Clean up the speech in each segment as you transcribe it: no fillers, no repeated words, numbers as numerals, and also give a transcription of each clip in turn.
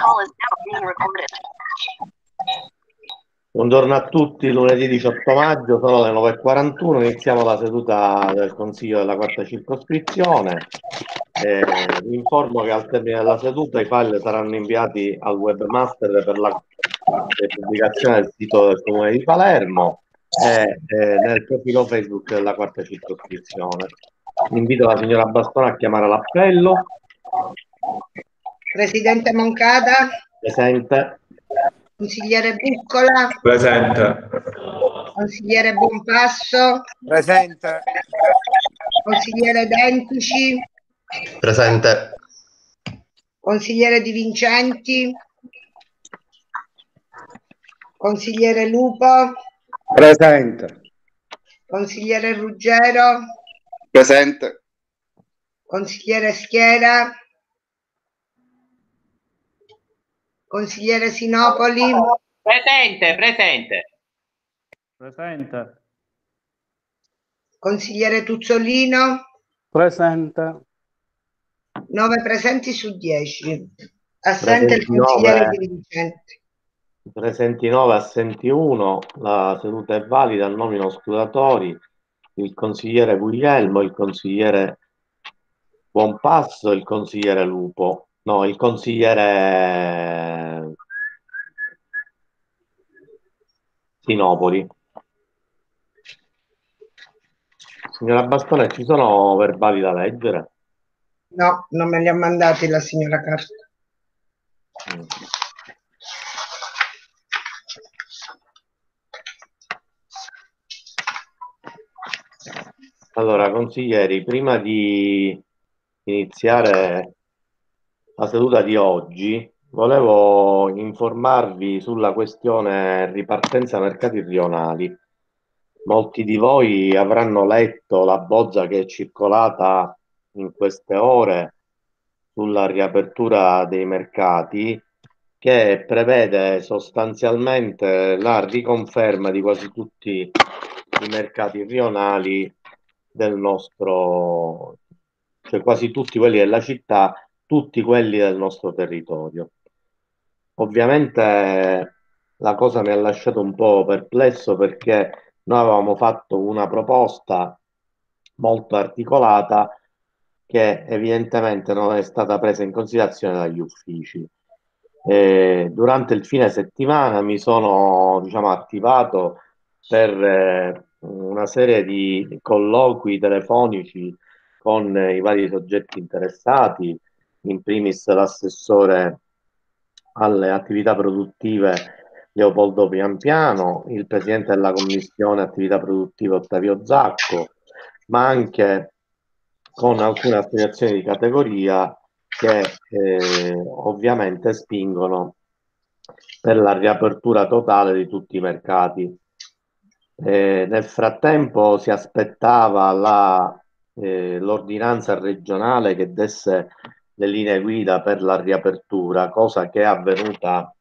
Buongiorno a tutti, lunedì 18 maggio, sono le 9:41, iniziamo la seduta del Consiglio della quarta circoscrizione. Vi informo che al termine della seduta i file saranno inviati al webmaster per la pubblicazione del sito del Comune di Palermo e nel profilo Facebook della quarta circoscrizione. Invito la signora Bastone a chiamare l'appello. Presidente Moncada. Presente. Consigliere Buccola. Presente. Consigliere Buonpasso. Presente. Consigliere Dentici. Presente. Consigliere Di Vincenti. Consigliere Lupo. Presente. Consigliere Ruggero. Presente. Consigliere Schiera. Consigliere Sinopoli. Presente. Consigliere Tuzzolino. Presente. 9 presenti su 10. Assente il consigliere Di Vincenti. Presenti 9, assenti 1. La seduta è valida. Nomino scrutatori il consigliere Guglielmo, il consigliere Buonpasso, il consigliere Lupo. No, il consigliere Sinopoli. Signora Bastone, ci sono verbali da leggere? No, non me li ha mandati la signora Carta. Allora, consiglieri, prima di iniziare la seduta di oggi, volevo informarvi sulla questione ripartenza mercati rionali. Molti di voi avranno letto la bozza che è circolata in queste ore sulla riapertura dei mercati, che prevede sostanzialmente la riconferma di quasi tutti i mercati rionali del nostro, cioè quasi tutti quelli della città, tutti quelli del nostro territorio. Ovviamente la cosa mi ha lasciato un po' perplesso, perché noi avevamo fatto una proposta molto articolata che evidentemente non è stata presa in considerazione dagli uffici. Durante il fine settimana mi sono, attivato per una serie di colloqui telefonici con i vari soggetti interessati, in primis l'assessore alle attività produttive Leopoldo Pianpiano, il presidente della commissione attività produttive Ottavio Zacco, ma anche con alcune associazioni di categoria che ovviamente spingono per la riapertura totale di tutti i mercati. Nel frattempo si aspettava l'ordinanza regionale che desse le linee guida per la riapertura, cosa che è avvenuta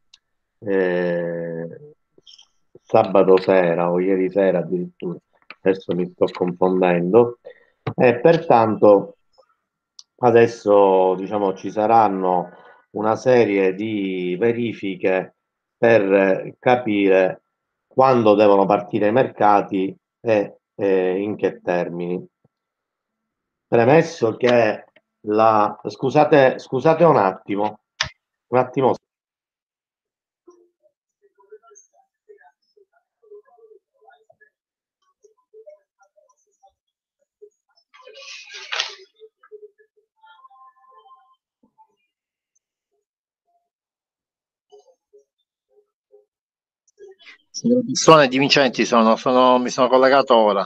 sabato sera o ieri sera addirittura, adesso mi sto confondendo, e pertanto adesso ci saranno una serie di verifiche per capire quando devono partire i mercati e in che termini. Premesso che scusate un attimo. Sono Di Vincenti, mi sono collegato ora.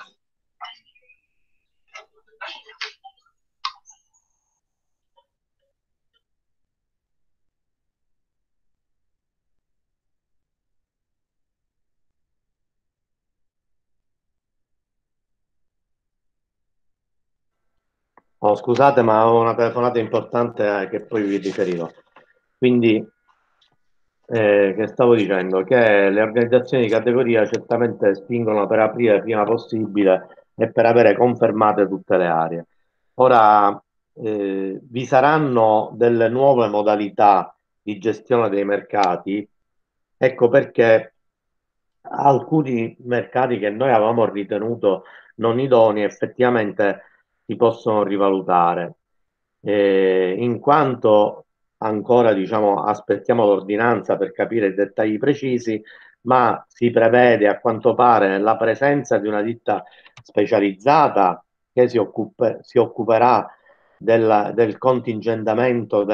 Oh, scusate, ma ho una telefonata importante che poi vi riferivo. Quindi, che stavo dicendo? Che le organizzazioni di categoria certamente spingono per aprire il prima possibile e per avere confermate tutte le aree. Ora, vi saranno delle nuove modalità di gestione dei mercati. Ecco perché alcuni mercati che noi avevamo ritenuto non idonei effettivamente si possono rivalutare, in quanto ancora diciamo, aspettiamo l'ordinanza per capire i dettagli precisi, ma si prevede a quanto pare la presenza di una ditta specializzata che si occuperà del contingentamento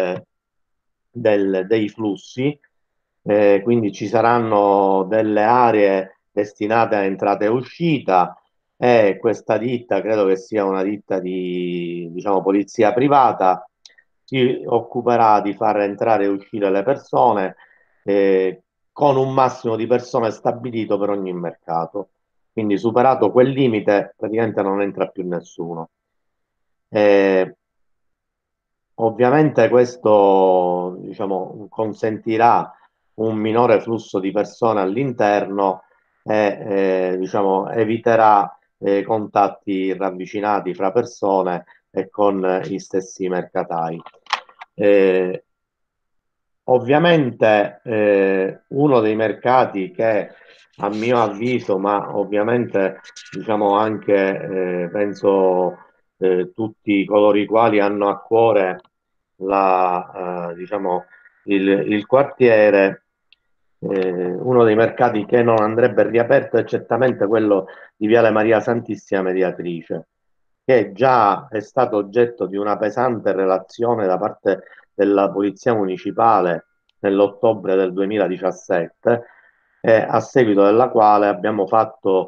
dei flussi, quindi ci saranno delle aree destinate a entrata e uscita e questa ditta, credo che sia una ditta di, diciamo, polizia privata, si occuperà di far entrare e uscire le persone con un massimo di persone stabilito per ogni mercato. Quindi superato quel limite, praticamente non entra più nessuno. Eh, Ovviamente questo, diciamo, consentirà un minore flusso di persone all'interno e, diciamo, eviterà contatti ravvicinati fra persone e con gli stessi mercatai. Eh, Ovviamente uno dei mercati che a mio avviso, ma ovviamente diciamo anche penso tutti coloro i quali hanno a cuore diciamo, il quartiere, uno dei mercati che non andrebbe riaperto è certamente quello di Viale Maria Santissima Mediatrice, che già è stato oggetto di una pesante relazione da parte della Polizia Municipale nell'ottobre del 2017, a seguito della quale abbiamo fatto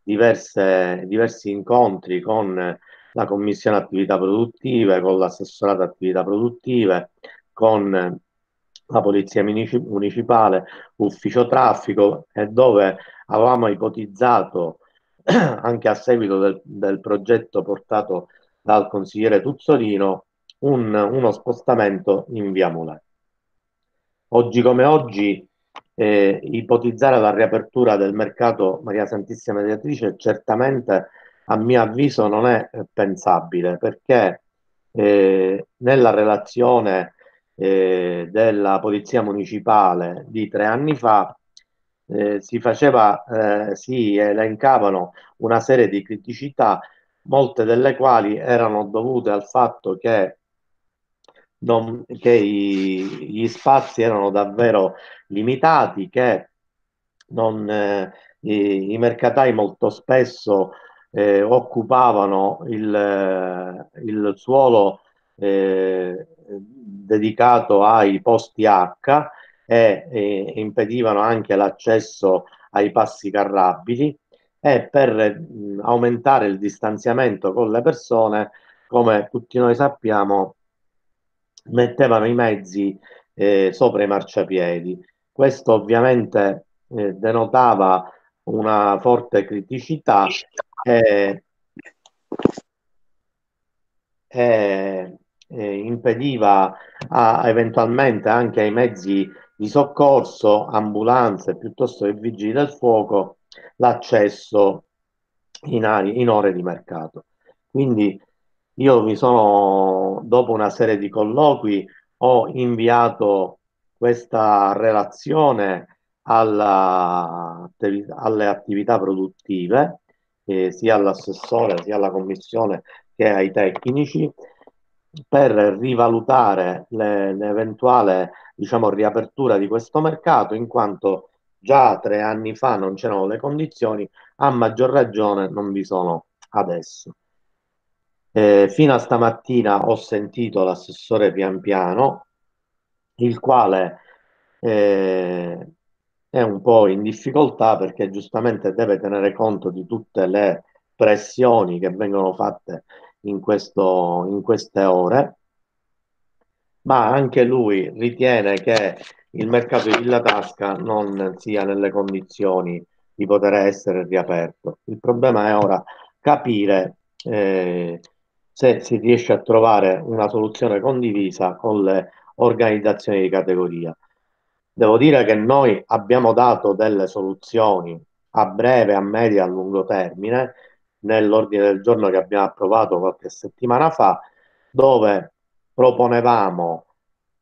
diversi incontri con la Commissione Attività Produttive, con l'assessorato Attività Produttive, con la Polizia Municipale, Ufficio Traffico, e dove avevamo ipotizzato anche a seguito del progetto portato dal consigliere Tuzzolino, uno spostamento in via Mulè. Oggi come oggi, ipotizzare la riapertura del mercato Maria Santissima Mediatrice certamente, a mio avviso, non è pensabile, perché nella relazione della Polizia Municipale di 3 anni fa si elencavano una serie di criticità, molte delle quali erano dovute al fatto che gli spazi erano davvero limitati, che i mercatai molto spesso occupavano il suolo dedicato ai posti H e impedivano anche l'accesso ai passi carrabili, e per aumentare il distanziamento con le persone, come tutti noi sappiamo, mettevano i mezzi sopra i marciapiedi. Questo ovviamente denotava una forte criticità e, impediva eventualmente anche ai mezzi di soccorso, ambulanze piuttosto che vigili del fuoco, l'accesso in ore di mercato. Quindi io dopo una serie di colloqui, ho inviato questa relazione alle attività produttive, sia all'assessore sia alla commissione che ai tecnici, per rivalutare l'eventuale, diciamo, riapertura di questo mercato, in quanto già 3 anni fa non c'erano le condizioni, a maggior ragione non vi sono adesso. Fino a stamattina ho sentito l'assessore Pianpiano, il quale è un po' in difficoltà perché giustamente deve tenere conto di tutte le pressioni che vengono fatte in queste ore, ma anche lui ritiene che il mercato di Villa Tasca non sia nelle condizioni di poter essere riaperto. Il problema è ora capire se si riesce a trovare una soluzione condivisa con le organizzazioni di categoria. Devo dire che noi abbiamo dato delle soluzioni a breve, a medio e a lungo termine nell'ordine del giorno che abbiamo approvato qualche settimana fa, dove proponevamo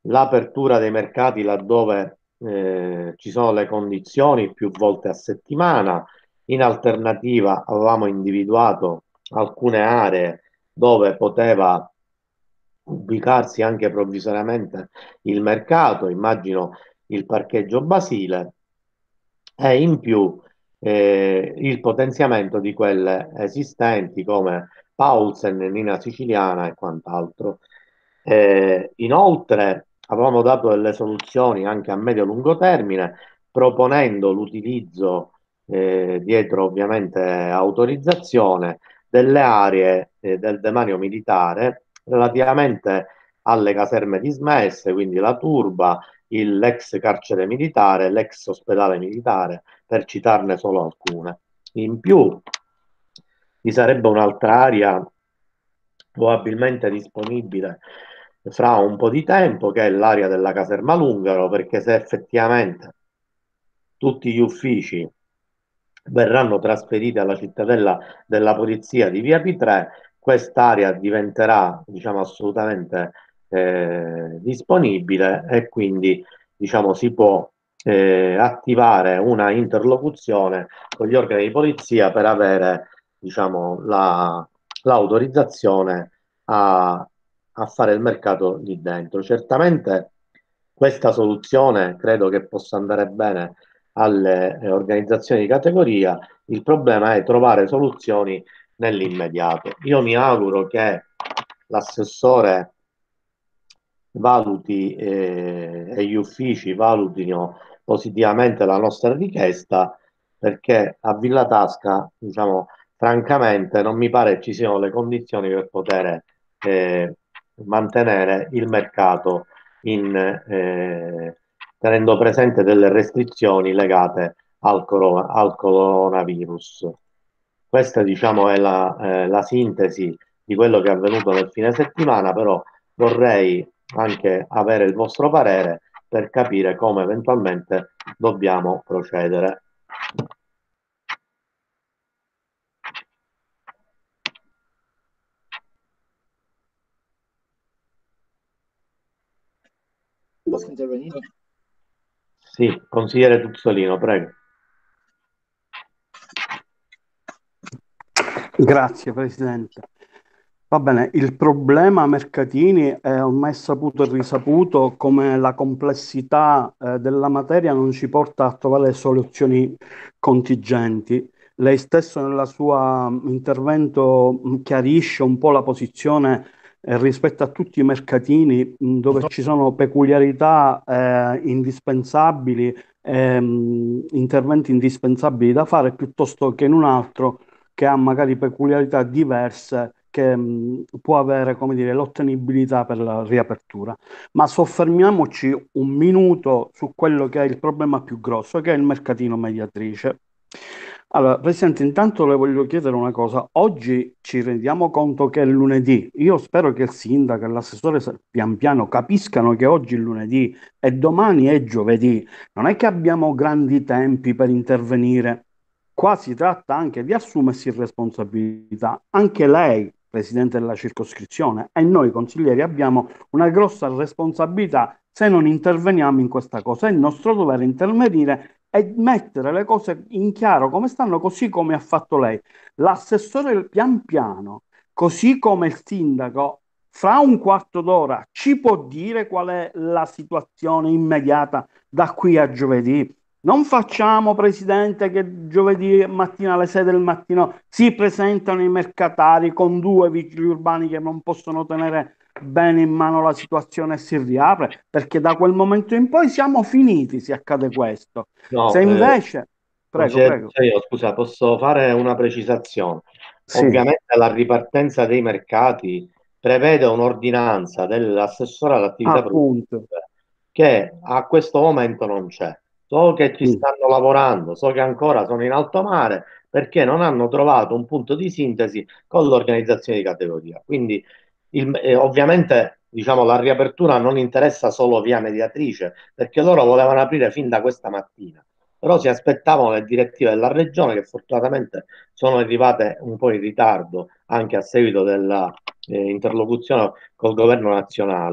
l'apertura dei mercati laddove ci sono le condizioni più volte a settimana. In alternativa avevamo individuato alcune aree dove poteva ubicarsi anche provvisoriamente il mercato, immagino il parcheggio Basile, e in più il potenziamento di quelle esistenti come Paulsen, Nina Siciliana e quant'altro. Inoltre avevamo dato delle soluzioni anche a medio-lungo termine, proponendo l'utilizzo, dietro ovviamente autorizzazione, delle aree del demanio militare relativamente alle caserme dismesse, quindi la Turba, l'ex carcere militare, l'ex ospedale militare, per citarne solo alcune. In più vi sarebbe un'altra area probabilmente disponibile fra un po' di tempo, che è l'area della caserma Lungaro, perché se effettivamente tutti gli uffici verranno trasferiti alla cittadella della polizia di Via P3, quest'area diventerà, diciamo, assolutamente disponibile, e quindi, diciamo, si può attivare una interlocuzione con gli organi di polizia per avere, diciamo, l'autorizzazione a fare il mercato lì dentro. Certamente questa soluzione credo che possa andare bene alle organizzazioni di categoria. Il problema è trovare soluzioni nell'immediato. Io mi auguro che l'assessore valuti e gli uffici valutino positivamente la nostra richiesta, perché a Villa Tasca, diciamo, francamente non mi pare ci siano le condizioni per poter mantenere il mercato tenendo presente delle restrizioni legate al coronavirus. Questa, diciamo, è la sintesi di quello che è avvenuto nel fine settimana, però vorrei anche avere il vostro parere per capire come eventualmente dobbiamo procedere. Posso intervenire? Sì, consigliere Tuzzolino, prego. Grazie Presidente. Va bene, il problema Mercatini è ormai saputo e risaputo, come la complessità della materia non ci porta a trovare soluzioni contingenti. Lei stesso nel suo intervento chiarisce un po' la posizione rispetto a tutti i mercatini dove ci sono peculiarità indispensabili, interventi indispensabili da fare, piuttosto che in un altro che ha magari peculiarità diverse che può avere, come dire, l'ottenibilità per la riapertura. Ma soffermiamoci un minuto su quello che è il problema più grosso, che è il mercatino mediatrice. Allora, Presidente, intanto le voglio chiedere una cosa. Oggi ci rendiamo conto che è lunedì. Io spero che il sindaco e l'assessore pian piano capiscano che oggi è lunedì e domani è giovedì. Non è che abbiamo grandi tempi per intervenire. Qua si tratta anche di assumersi responsabilità. Anche lei, Presidente della circoscrizione, e noi consiglieri abbiamo una grossa responsabilità se non interveniamo in questa cosa. È il nostro dovere intervenire e mettere le cose in chiaro come stanno, così come ha fatto lei. L'assessore pian piano, così come il sindaco, fra un quarto d'ora ci può dire qual è la situazione immediata da qui a giovedì. Non facciamo, Presidente, che giovedì mattina alle 6 del mattino si presentano i mercatari con due vigili urbani che non possono tenere bene in mano la situazione e si riapre, perché da quel momento in poi siamo finiti se accade questo. No, Se invece... Prego, prego. io, scusa, posso fare una precisazione? Sì, Ovviamente la ripartenza dei mercati prevede un'ordinanza dell'assessore all'attività appunto. produttive che a questo momento non c'è. So che ci Mm. stanno lavorando, so che ancora sono in alto mare perché non hanno trovato un punto di sintesi con l'organizzazione di categoria. Quindi ovviamente, diciamo, la riapertura non interessa solo Via Mediatrice, perché loro volevano aprire fin da questa mattina, però si aspettavano le direttive della regione, che fortunatamente sono arrivate un po' in ritardo anche a seguito della interlocuzione col governo nazionale,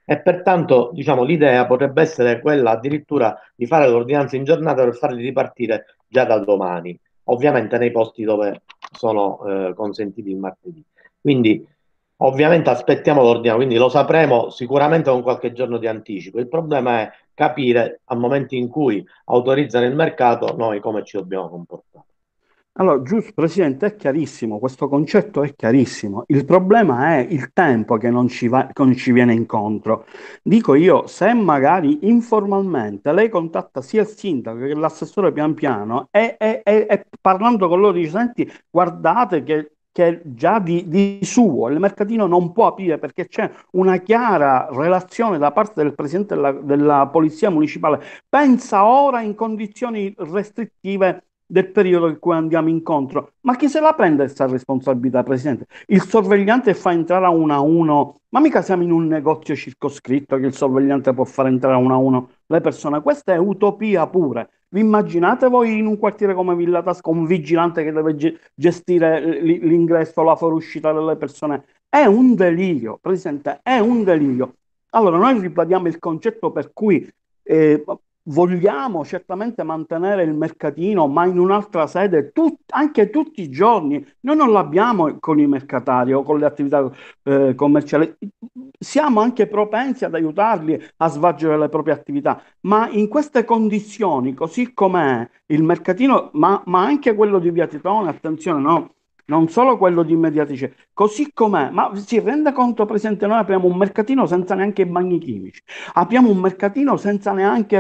e pertanto diciamo, l'idea potrebbe essere quella addirittura di fare l'ordinanza in giornata per farli ripartire già da domani, ovviamente nei posti dove sono consentiti il martedì. Quindi ovviamente aspettiamo l'ordine, quindi lo sapremo sicuramente con qualche giorno di anticipo. Il problema è capire al momento in cui autorizzano il mercato noi come ci dobbiamo comportare. Allora, giusto, Presidente, è chiarissimo, questo concetto è chiarissimo. Il problema è il tempo che non ci viene incontro. Dico io, se magari informalmente lei contatta sia il sindaco che l'assessore pian piano e parlando con loro dice, senti, guardate che già di suo il mercatino non può aprire perché c'è una chiara relazione da parte del Presidente della Polizia Municipale. Pensa ora in condizioni restrittive del periodo in cui andiamo incontro. Ma chi se la prende questa responsabilità, Presidente? Il sorvegliante fa entrare a uno, ma mica siamo in un negozio circoscritto che il sorvegliante può fare entrare a uno le persone. Questa è utopia pure. Vi immaginate voi in un quartiere come Villa Tasca un vigilante che deve gestire l'ingresso, la fuoriuscita delle persone? È un delirio, Presidente, è un delirio. Allora, noi ribadiamo il concetto per cui eh, vogliamo certamente mantenere il mercatino, ma in un'altra sede, anche tutti i giorni. Noi non l'abbiamo con i mercatari o con le attività commerciali. Siamo anche propensi ad aiutarli a svolgere le proprie attività, ma in queste condizioni, così com'è il mercatino, ma anche quello di Via Titone, attenzione, no? Non solo quello di Mediatrice, così com'è, ma si rende conto, Presidente, noi apriamo un mercatino senza neanche i bagni chimici. Apriamo un mercatino senza neanche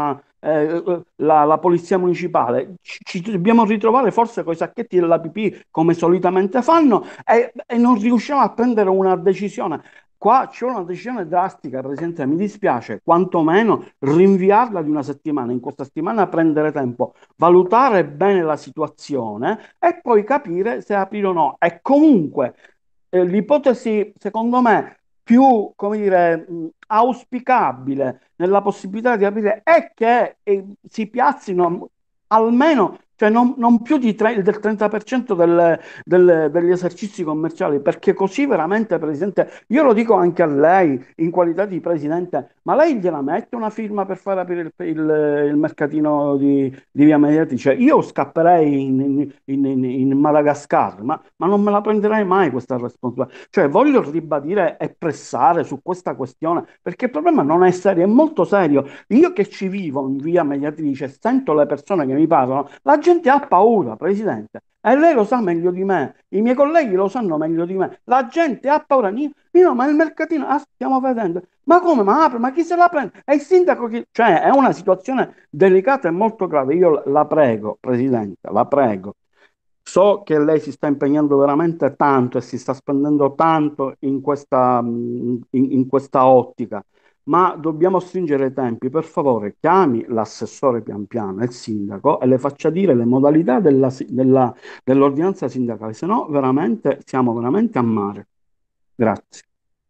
la polizia municipale. Ci dobbiamo ritrovare forse con i sacchetti della pipì come solitamente fanno e non riusciamo a prendere una decisione. Qua c'è una decisione drastica, Presidente, mi dispiace, quantomeno rinviarla di una settimana. In questa settimana prendere tempo, valutare bene la situazione e poi capire se aprire o no. E comunque l'ipotesi, secondo me, più, come dire, auspicabile nella possibilità di aprire è che si piazzino almeno, cioè non più del 30% degli esercizi commerciali, perché così veramente, Presidente, io lo dico anche a lei in qualità di Presidente, ma lei gliela mette una firma per far aprire il mercatino di Via Mediatrice? Io scapperei in Madagascar, ma non me la prenderei mai questa responsabilità. Cioè, voglio ribadire e pressare su questa questione, perché il problema non è serio, è molto serio. Io che ci vivo in Via Mediatrice, sento le persone che mi parlano, la gente ha paura, Presidente. E lei lo sa meglio di me, i miei colleghi lo sanno meglio di me. La gente ha paura. Io, ma il mercatino, stiamo vedendo. Ma come? Ma apre? Ma chi se la prende? È il sindaco che... Cioè, è una situazione delicata e molto grave. Io la prego, Presidente, la prego. So che lei si sta impegnando veramente tanto e si sta spendendo tanto in questa ottica, ma dobbiamo stringere i tempi. Per favore, chiami l'assessore pian piano, il sindaco, e le faccia dire le modalità dell'ordinanza sindacale, se no veramente siamo veramente a mare. Grazie.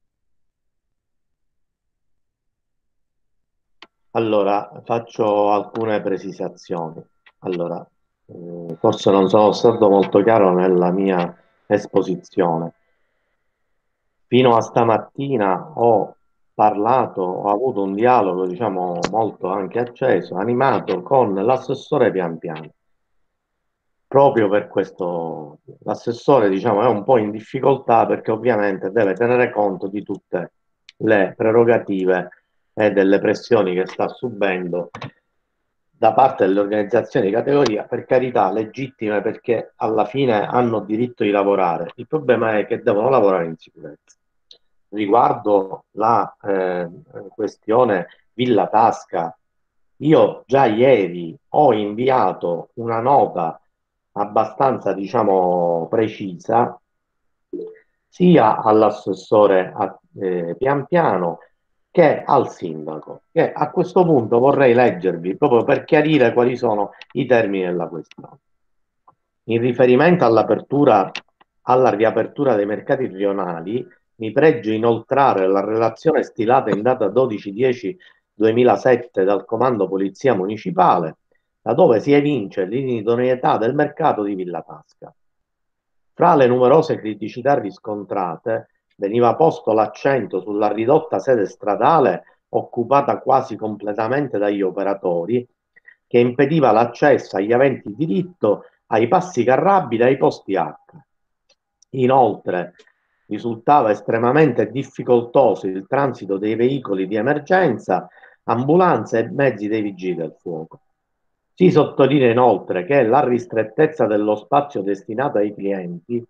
Allora, faccio alcune precisazioni. Allora, forse non sono stato molto chiaro nella mia esposizione. Fino a stamattina ho parlato, ho avuto un dialogo, diciamo, molto anche acceso, animato con l'assessore Pian Piano. Proprio per questo l'assessore, diciamo, è un po' in difficoltà perché ovviamente deve tenere conto di tutte le prerogative e delle pressioni che sta subendo da parte delle organizzazioni di categoria, per carità, legittime perché alla fine hanno diritto di lavorare. Il problema è che devono lavorare in sicurezza. Riguardo la questione Villa Tasca, io già ieri ho inviato una nota abbastanza, diciamo, precisa sia all'assessore Pian Piano che al sindaco, che a questo punto vorrei leggervi proprio per chiarire quali sono i termini della questione. In riferimento alla riapertura dei mercati rionali, mi pregio inoltrare la relazione stilata in data 12/10/2007 dal Comando Polizia Municipale, da dove si evince l'inidoneità del mercato di Villa Tasca. Fra le numerose criticità riscontrate, veniva posto l'accento sulla ridotta sede stradale occupata quasi completamente dagli operatori, che impediva l'accesso agli aventi diritto ai passi carrabili e ai posti H. Inoltre, risultava estremamente difficoltoso il transito dei veicoli di emergenza, ambulanze e mezzi dei vigili del fuoco. Si sottolinea inoltre che la ristrettezza dello spazio destinato ai clienti,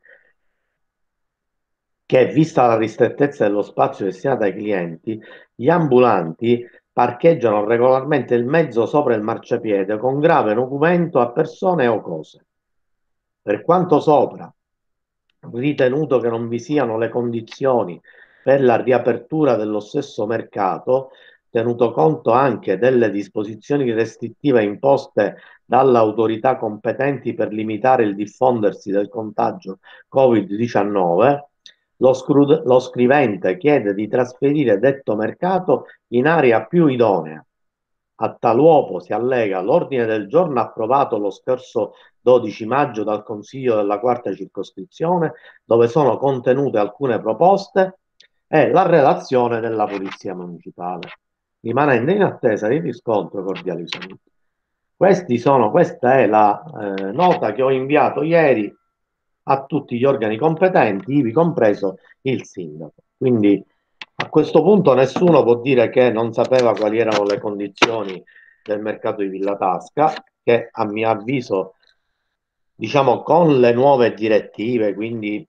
vista la ristrettezza dello spazio destinato ai clienti, gli ambulanti parcheggiano regolarmente il mezzo sopra il marciapiede con grave nocumento a persone o cose. Per quanto sopra, ritenuto che non vi siano le condizioni per la riapertura dello stesso mercato, tenuto conto anche delle disposizioni restrittive imposte dalle autorità competenti per limitare il diffondersi del contagio Covid-19, lo scrivente chiede di trasferire detto mercato in area più idonea. A tal uopo si allega l'ordine del giorno approvato lo scorso 12 maggio dal Consiglio della Quarta Circoscrizione, dove sono contenute alcune proposte, e la relazione della Polizia Municipale. Rimanendo in attesa di riscontro, cordiali saluti. Questa è la nota che ho inviato ieri a tutti gli organi competenti, ivi compreso il sindaco. Quindi a questo punto nessuno può dire che non sapeva quali erano le condizioni del mercato di Villa Tasca, che a mio avviso, diciamo, con le nuove direttive, quindi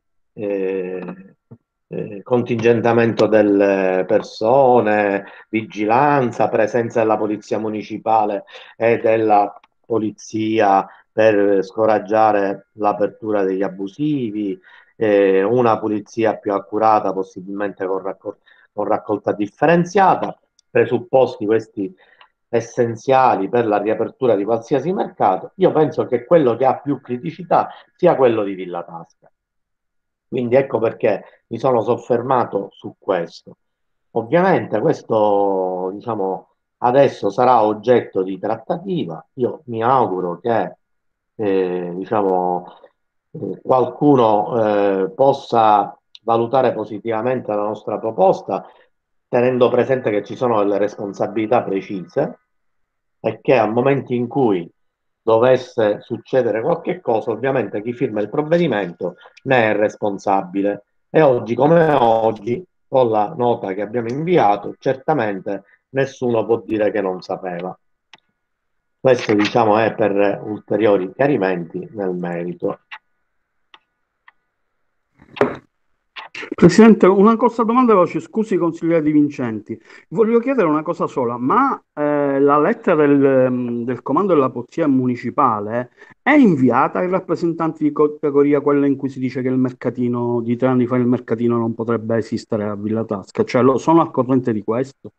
contingentamento delle persone, vigilanza, presenza della polizia municipale e della polizia per scoraggiare l'apertura degli abusivi, una pulizia più accurata, possibilmente con raccolta differenziata, presupposti questi essenziali per la riapertura di qualsiasi mercato. Io penso che quello che ha più criticità sia quello di Villa Tasca. Quindi ecco perché mi sono soffermato su questo. Ovviamente questo, diciamo, adesso sarà oggetto di trattativa. Io mi auguro che, diciamo, qualcuno possa valutare positivamente la nostra proposta, tenendo presente che ci sono delle responsabilità precise e che al momento in cui dovesse succedere qualche cosa, ovviamente chi firma il provvedimento ne è responsabile. E oggi come oggi, con la nota che abbiamo inviato, certamente nessuno può dire che non sapeva. Questo, diciamo, è per ulteriori chiarimenti nel merito. Presidente, una cosa, domanda veloce, scusi consigliere Di Vincenti, voglio chiedere una cosa sola, ma la lettera del comando della polizia municipale è inviata ai rappresentanti di categoria, quella in cui si dice che il mercatino, di 3 anni fa il mercatino non potrebbe esistere a Villa Tasca, cioè sono al corrente di questo?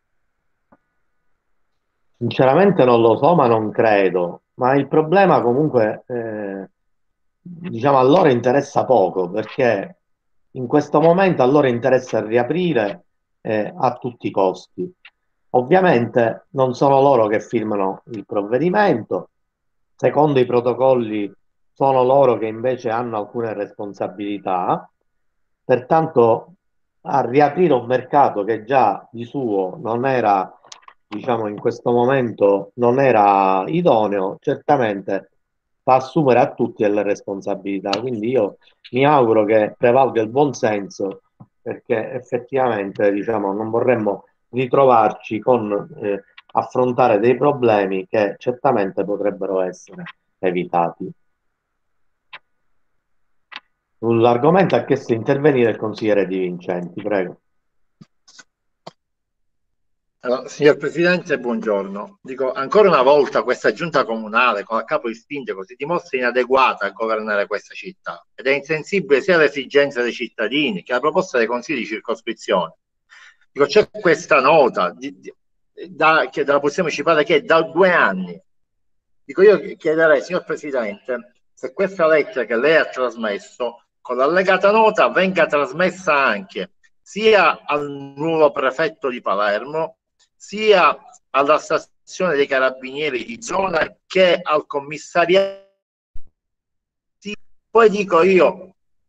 Sinceramente non lo so, ma non credo. Ma il problema comunque, diciamo, a loro interessa poco, perché in questo momento a loro interessa riaprire a tutti i costi. Ovviamente non sono loro che firmano il provvedimento, secondo i protocolli sono loro che invece hanno alcune responsabilità, pertanto a riaprire un mercato che già di suo non era, diciamo, in questo momento non era idoneo, certamente fa assumere a tutti delle responsabilità. Quindi io mi auguro che prevalga il buon senso, perché effettivamente, diciamo, non vorremmo ritrovarci con affrontare dei problemi che certamente potrebbero essere evitati. Sull'argomento ha chiesto di intervenire il consigliere Di Vincenti, prego. Allora, signor Presidente, buongiorno. Dico, ancora una volta questa giunta comunale con a capo il sindaco si dimostra inadeguata a governare questa città ed è insensibile sia alle esigenze dei cittadini che alla proposta dei consigli di circoscrizione. Dico, c'è questa nota dalla Polizia Municipale che è da 2 anni. Dico, io chiederei, signor Presidente, se questa lettera che lei ha trasmesso con l'allegata nota venga trasmessa anche sia al nuovo prefetto di Palermo, sia alla stazione dei carabinieri di zona che al commissariato. Poi dico io,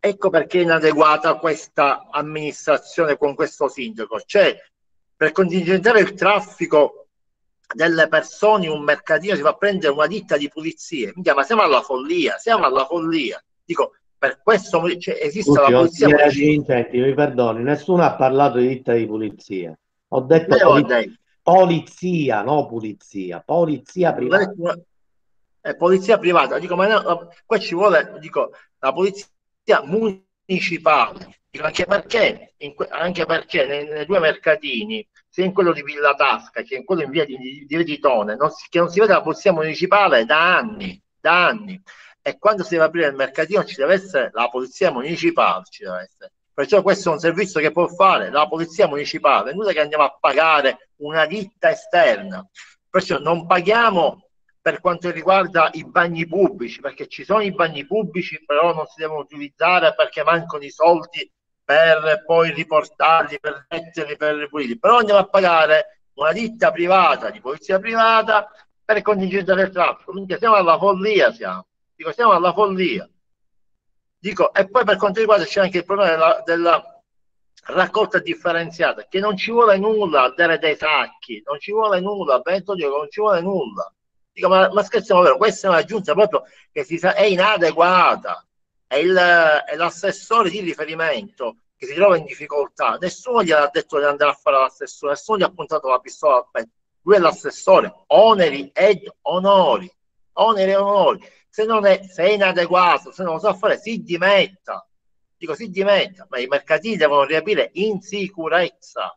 Ecco perché è inadeguata questa amministrazione con questo sindaco. Cioè, per contingentare il traffico delle persone in un mercatino si va a prendere una ditta di pulizie. Minchia, ma siamo alla follia, siamo alla follia. Dico, per questo cioè, esiste la Scusi, polizia municipale. Vincetti, mi perdoni, nessuno ha parlato di ditta di pulizia. Ho detto Lei ho detto, polizia, no pulizia, polizia privata. polizia privata. Dico, ma no, qua ci vuole, dico, la polizia municipale. Dico, anche perché nei due mercatini, sia in quello di Villa Tasca che in quello in via di Titone, che non si vede la polizia municipale da anni, da anni. E quando si deve aprire il mercatino ci deve essere la polizia municipale, ci deve essere. Perciò questo è un servizio che può fare la polizia municipale, non è che andiamo a pagare una ditta esterna. Perciò non paghiamo per quanto riguarda i bagni pubblici, perché ci sono i bagni pubblici, però non si devono utilizzare perché mancano i soldi per poi riportarli, per metterli, per ripulirli. Però andiamo a pagare una ditta privata, di polizia privata, per contingentare il traffico. Quindi siamo alla follia, Dico, siamo alla follia. Dico, e poi per quanto riguarda c'è anche il problema della raccolta differenziata, che non ci vuole nulla a dare dei sacchi, non ci vuole nulla, penso io che non ci vuole nulla. Dico, ma scherziamo vero, questa è una giunta proprio che è inadeguata, è l'assessore di riferimento che si trova in difficoltà, nessuno gli ha detto di andare a fare l'assessore, nessuno gli ha puntato la pistola al petto, lui è l'assessore, oneri ed onori, oneri e onori. Se è inadeguato, se non lo sa fare, si dimetta. Dico, si dimetta, ma i mercatini devono riaprire in sicurezza,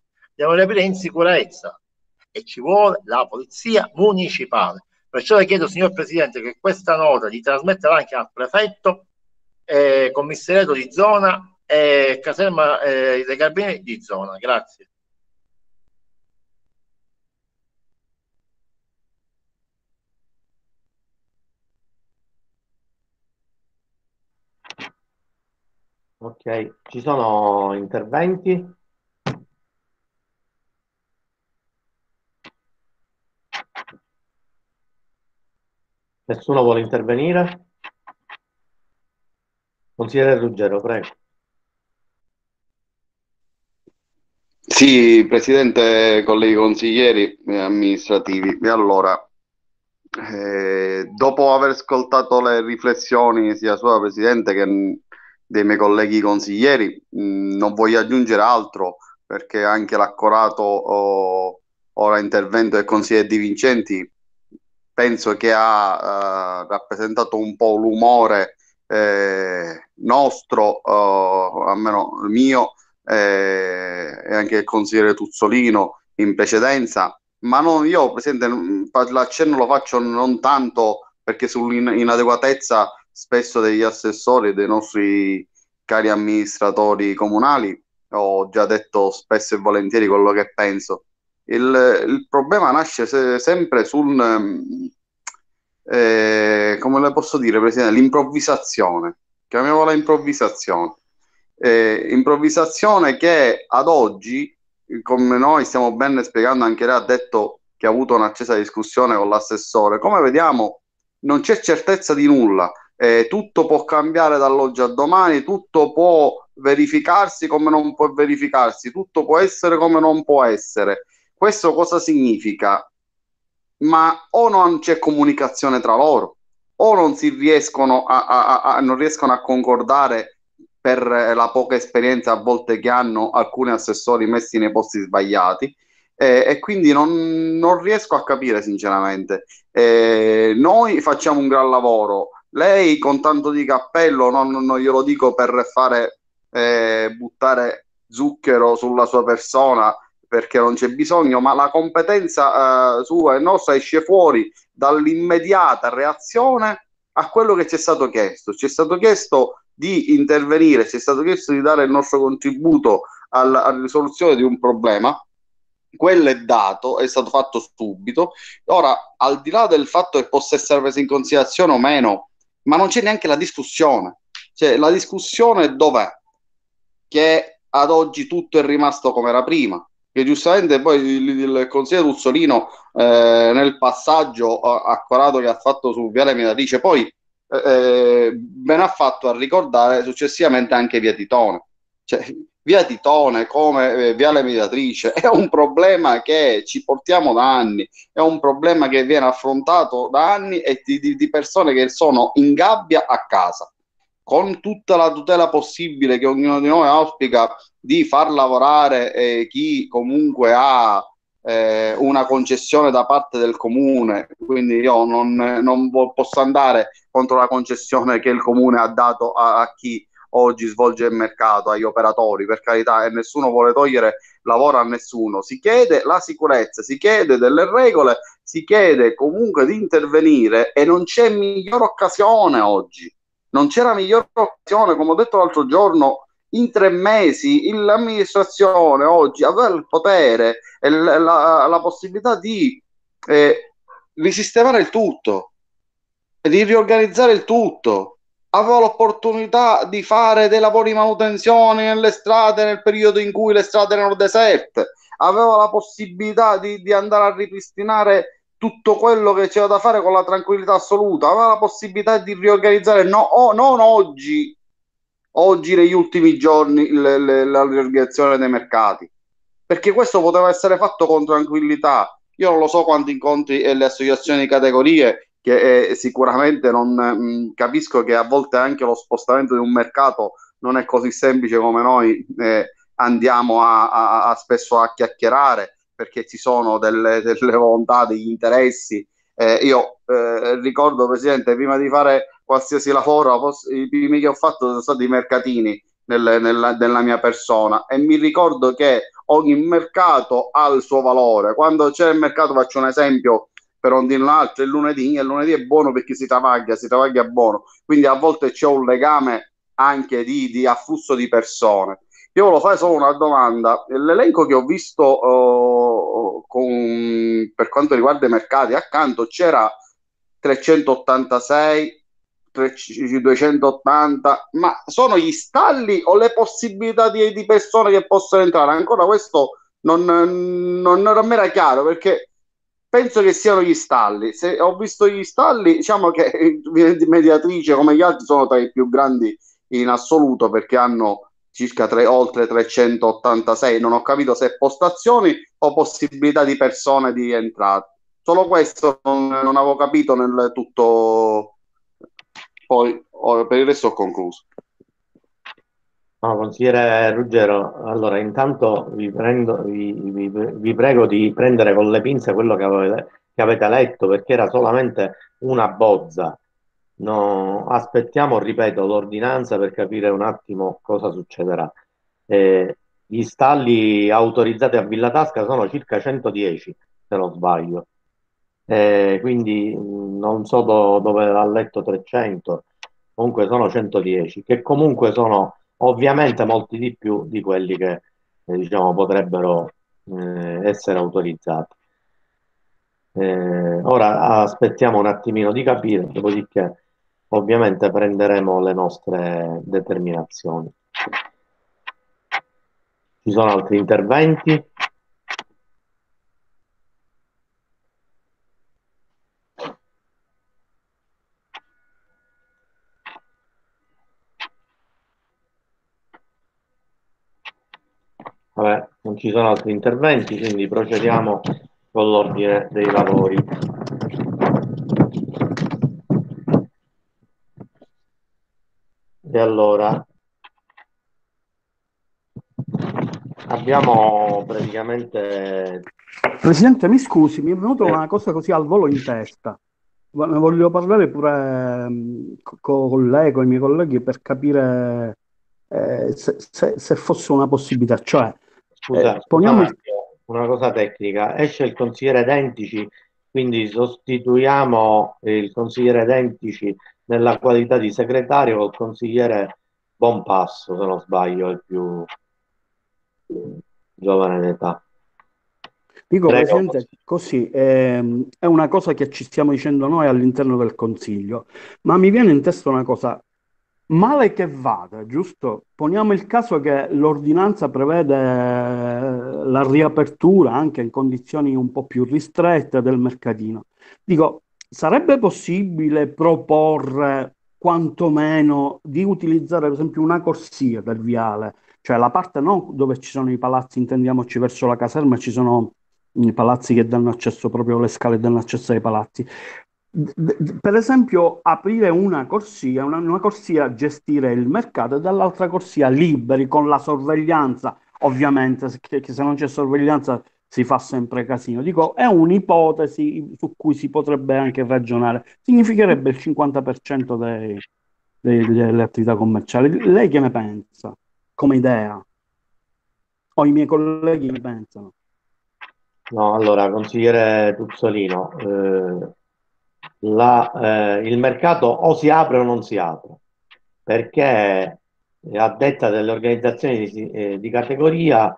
e ci vuole la polizia municipale. Perciò le chiedo, signor Presidente, che questa nota di trasmetterà anche al prefetto, commissariato di zona e caserma dei carabinieri di zona. Grazie. Ok, ci sono interventi? Nessuno vuole intervenire? Consigliere Ruggero, prego. Sì, Presidente, colleghi consiglieri e amministrativi. E allora, dopo aver ascoltato le riflessioni sia sua Presidente che dei miei colleghi consiglieri, non voglio aggiungere altro perché anche l'accorato ora intervento del consigliere Di Vincenti penso che ha rappresentato un po' l'umore nostro, almeno il mio, e anche il consigliere Tuzzolino in precedenza, ma non, io Presidente l'accenno lo faccio non tanto perché sull'inadeguatezza spesso degli assessori e dei nostri cari amministratori comunali ho già detto spesso e volentieri quello che penso. Il problema nasce sempre sul, come le posso dire, Presidente, l'improvvisazione, chiamiamola improvvisazione. Improvvisazione che ad oggi, come noi stiamo ben spiegando, anche lei ha detto che ha avuto un'accesa discussione con l'assessore, come vediamo non c'è certezza di nulla, tutto può cambiare dall'oggi a domani, tutto può verificarsi come non può verificarsi, tutto può essere come non può essere. Questo cosa significa? Ma o non c'è comunicazione tra loro, o non si riescono non riescono a concordare per la poca esperienza a volte che hanno alcuni assessori messi nei posti sbagliati, e quindi non riesco a capire sinceramente. Noi facciamo un gran lavoro, lei con tanto di cappello, non glielo dico per fare buttare zucchero sulla sua persona perché non c'è bisogno, ma la competenza sua e nostra esce fuori dall'immediata reazione a quello che ci è stato chiesto. Ci è stato chiesto di intervenire, ci è stato chiesto di dare il nostro contributo alla risoluzione di un problema. Quello è dato, è stato fatto subito. Ora, al di là del fatto che possa essere preso in considerazione o meno, ma non c'è neanche la discussione. Cioè, la discussione dov'è? Che ad oggi tutto è rimasto come era prima. Che giustamente poi il consigliere Ruzzolino nel passaggio accorato che ha fatto su Viale Mediatrice poi ben ha fatto a ricordare successivamente anche Via Titone. Cioè, Via Titone come Viale Mediatrice è un problema che ci portiamo da anni, è un problema che viene affrontato da anni e di persone che sono in gabbia a casa, con tutta la tutela possibile che ognuno di noi auspica di far lavorare chi comunque ha una concessione da parte del comune, quindi io non posso andare contro la concessione che il comune ha dato a chi oggi svolge il mercato, agli operatori, per carità, e nessuno vuole togliere lavoro a nessuno. Si chiede la sicurezza, si chiede delle regole, si chiede comunque di intervenire e non c'è migliore occasione oggi. Non c'era migliore occasione, come ho detto l'altro giorno, in 3 mesi l'amministrazione oggi aveva il potere e la possibilità di risistemare il tutto, di riorganizzare il tutto. Aveva l'opportunità di fare dei lavori di manutenzione nelle strade nel periodo in cui le strade erano deserte, aveva la possibilità di andare a ripristinare tutto quello che c'era da fare con la tranquillità assoluta, aveva la possibilità di riorganizzare, non oggi negli ultimi giorni, la riorganizzazione dei mercati, perché questo poteva essere fatto con tranquillità. Io non lo so quanti incontri e le associazioni di categorie che sicuramente non capisco che a volte anche lo spostamento di un mercato non è così semplice come noi andiamo a spesso a chiacchierare, perché ci sono delle volontà, degli interessi. Io ricordo, Presidente, prima di fare qualsiasi lavoro, i primi che ho fatto sono stati i mercatini nella mia persona, e mi ricordo che ogni mercato ha il suo valore. Quando c'è il mercato, faccio un esempio per non dire un altro, il lunedì è buono perché si travaglia buono, quindi a volte c'è un legame anche di afflusso di persone. Io volevo fare solo una domanda: l'elenco che ho visto per quanto riguarda i mercati, accanto c'era 386, 280, ma sono gli stalli o le possibilità di persone che possono entrare? Ancora questo non mi era chiaro, perché penso che siano gli stalli. Se ho visto gli stalli, diciamo che Mediatrice, come gli altri, sono tra i più grandi in assoluto, perché hanno circa oltre 386. Non ho capito se postazioni o possibilità di persone di entrare. Solo questo non avevo capito nel tutto. Poi per il resto ho concluso. No, consigliere Ruggero, allora intanto vi prego di prendere con le pinze quello che avete letto, perché era solamente una bozza. No, aspettiamo, ripeto, l'ordinanza per capire un attimo cosa succederà. Gli stalli autorizzati a Villa Tasca sono circa 110, se non sbaglio. Quindi non so dove l'ha letto 300, comunque sono 110, che comunque sono ovviamente molti di più di quelli che diciamo potrebbero essere autorizzati. Ora aspettiamo un attimino di capire, dopodiché ovviamente prenderemo le nostre determinazioni. Ci sono altri interventi? Vabbè, non ci sono altri interventi, quindi procediamo con l'ordine dei lavori. E allora abbiamo praticamente... Presidente, mi scusi, mi è venuta una cosa così al volo in testa. Ne voglio parlare pure con lei, con i miei colleghi, per capire se fosse una possibilità. Cioè, Scusa, poniamo una cosa tecnica. Esce il consigliere Dentici, quindi sostituiamo il consigliere Dentici nella qualità di segretario col consigliere Bonpasso, se non sbaglio, il più giovane d'età. Dico, Prego. Presidente, così è una cosa che ci stiamo dicendo noi all'interno del Consiglio, ma mi viene in testa una cosa, male che vada, giusto? Poniamo il caso che l'ordinanza prevede la riapertura anche in condizioni un po' più ristrette del mercatino. Dico, sarebbe possibile proporre quantomeno di utilizzare, per esempio, una corsia del viale, cioè la parte non dove ci sono i palazzi, intendiamoci verso la caserma, ci sono i palazzi che danno accesso, proprio le scale danno accesso ai palazzi. Per esempio, aprire una corsia, gestire il mercato, e dall'altra corsia liberi con la sorveglianza, ovviamente, che se non c'è sorveglianza si fa sempre casino. Dico, è un'ipotesi su cui si potrebbe anche ragionare. Significherebbe il 50% delle attività commerciali. Lei che ne pensa come idea? O i miei colleghi ne pensano? No, allora, consigliere Tuzzolino, il mercato o si apre o non si apre, perché a detta delle organizzazioni di categoria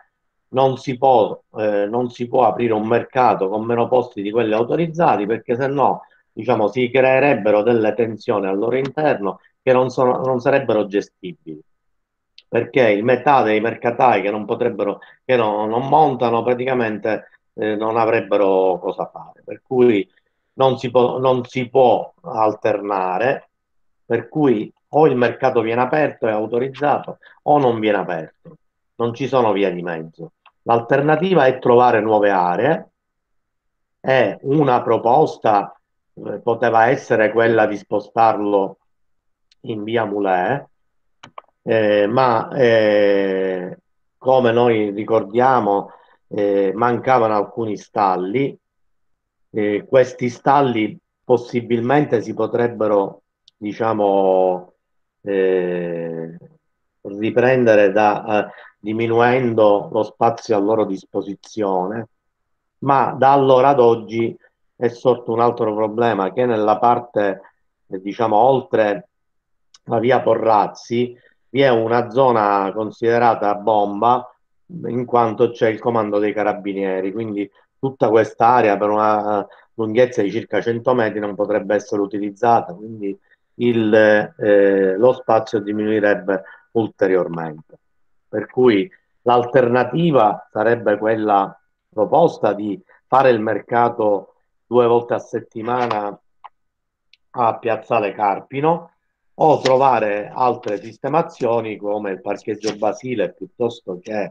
non si può aprire un mercato con meno posti di quelli autorizzati, perché se no, diciamo, si creerebbero delle tensioni al loro interno che non sarebbero gestibili, perché il metà dei mercatai che non potrebbero, che non montano praticamente, non avrebbero cosa fare, per cui non si può alternare, per cui o il mercato viene aperto e autorizzato o non viene aperto, non ci sono vie di mezzo. L'alternativa è trovare nuove aree, e una proposta poteva essere quella di spostarlo in via Mulè, ma come noi ricordiamo, mancavano alcuni stalli. Questi stalli possibilmente si potrebbero, diciamo, eh, riprendere diminuendo lo spazio a loro disposizione, ma da allora ad oggi è sorto un altro problema, che nella parte, diciamo, oltre la via Porrazzi vi è una zona considerata bomba, in quanto c'è il comando dei carabinieri, quindi tutta quest'area per una lunghezza di circa 100 metri non potrebbe essere utilizzata, quindi lo spazio diminuirebbe ulteriormente. Per cui l'alternativa sarebbe quella proposta di fare il mercato 2 volte a settimana a Piazzale Carpino, o trovare altre sistemazioni come il parcheggio Basile, piuttosto che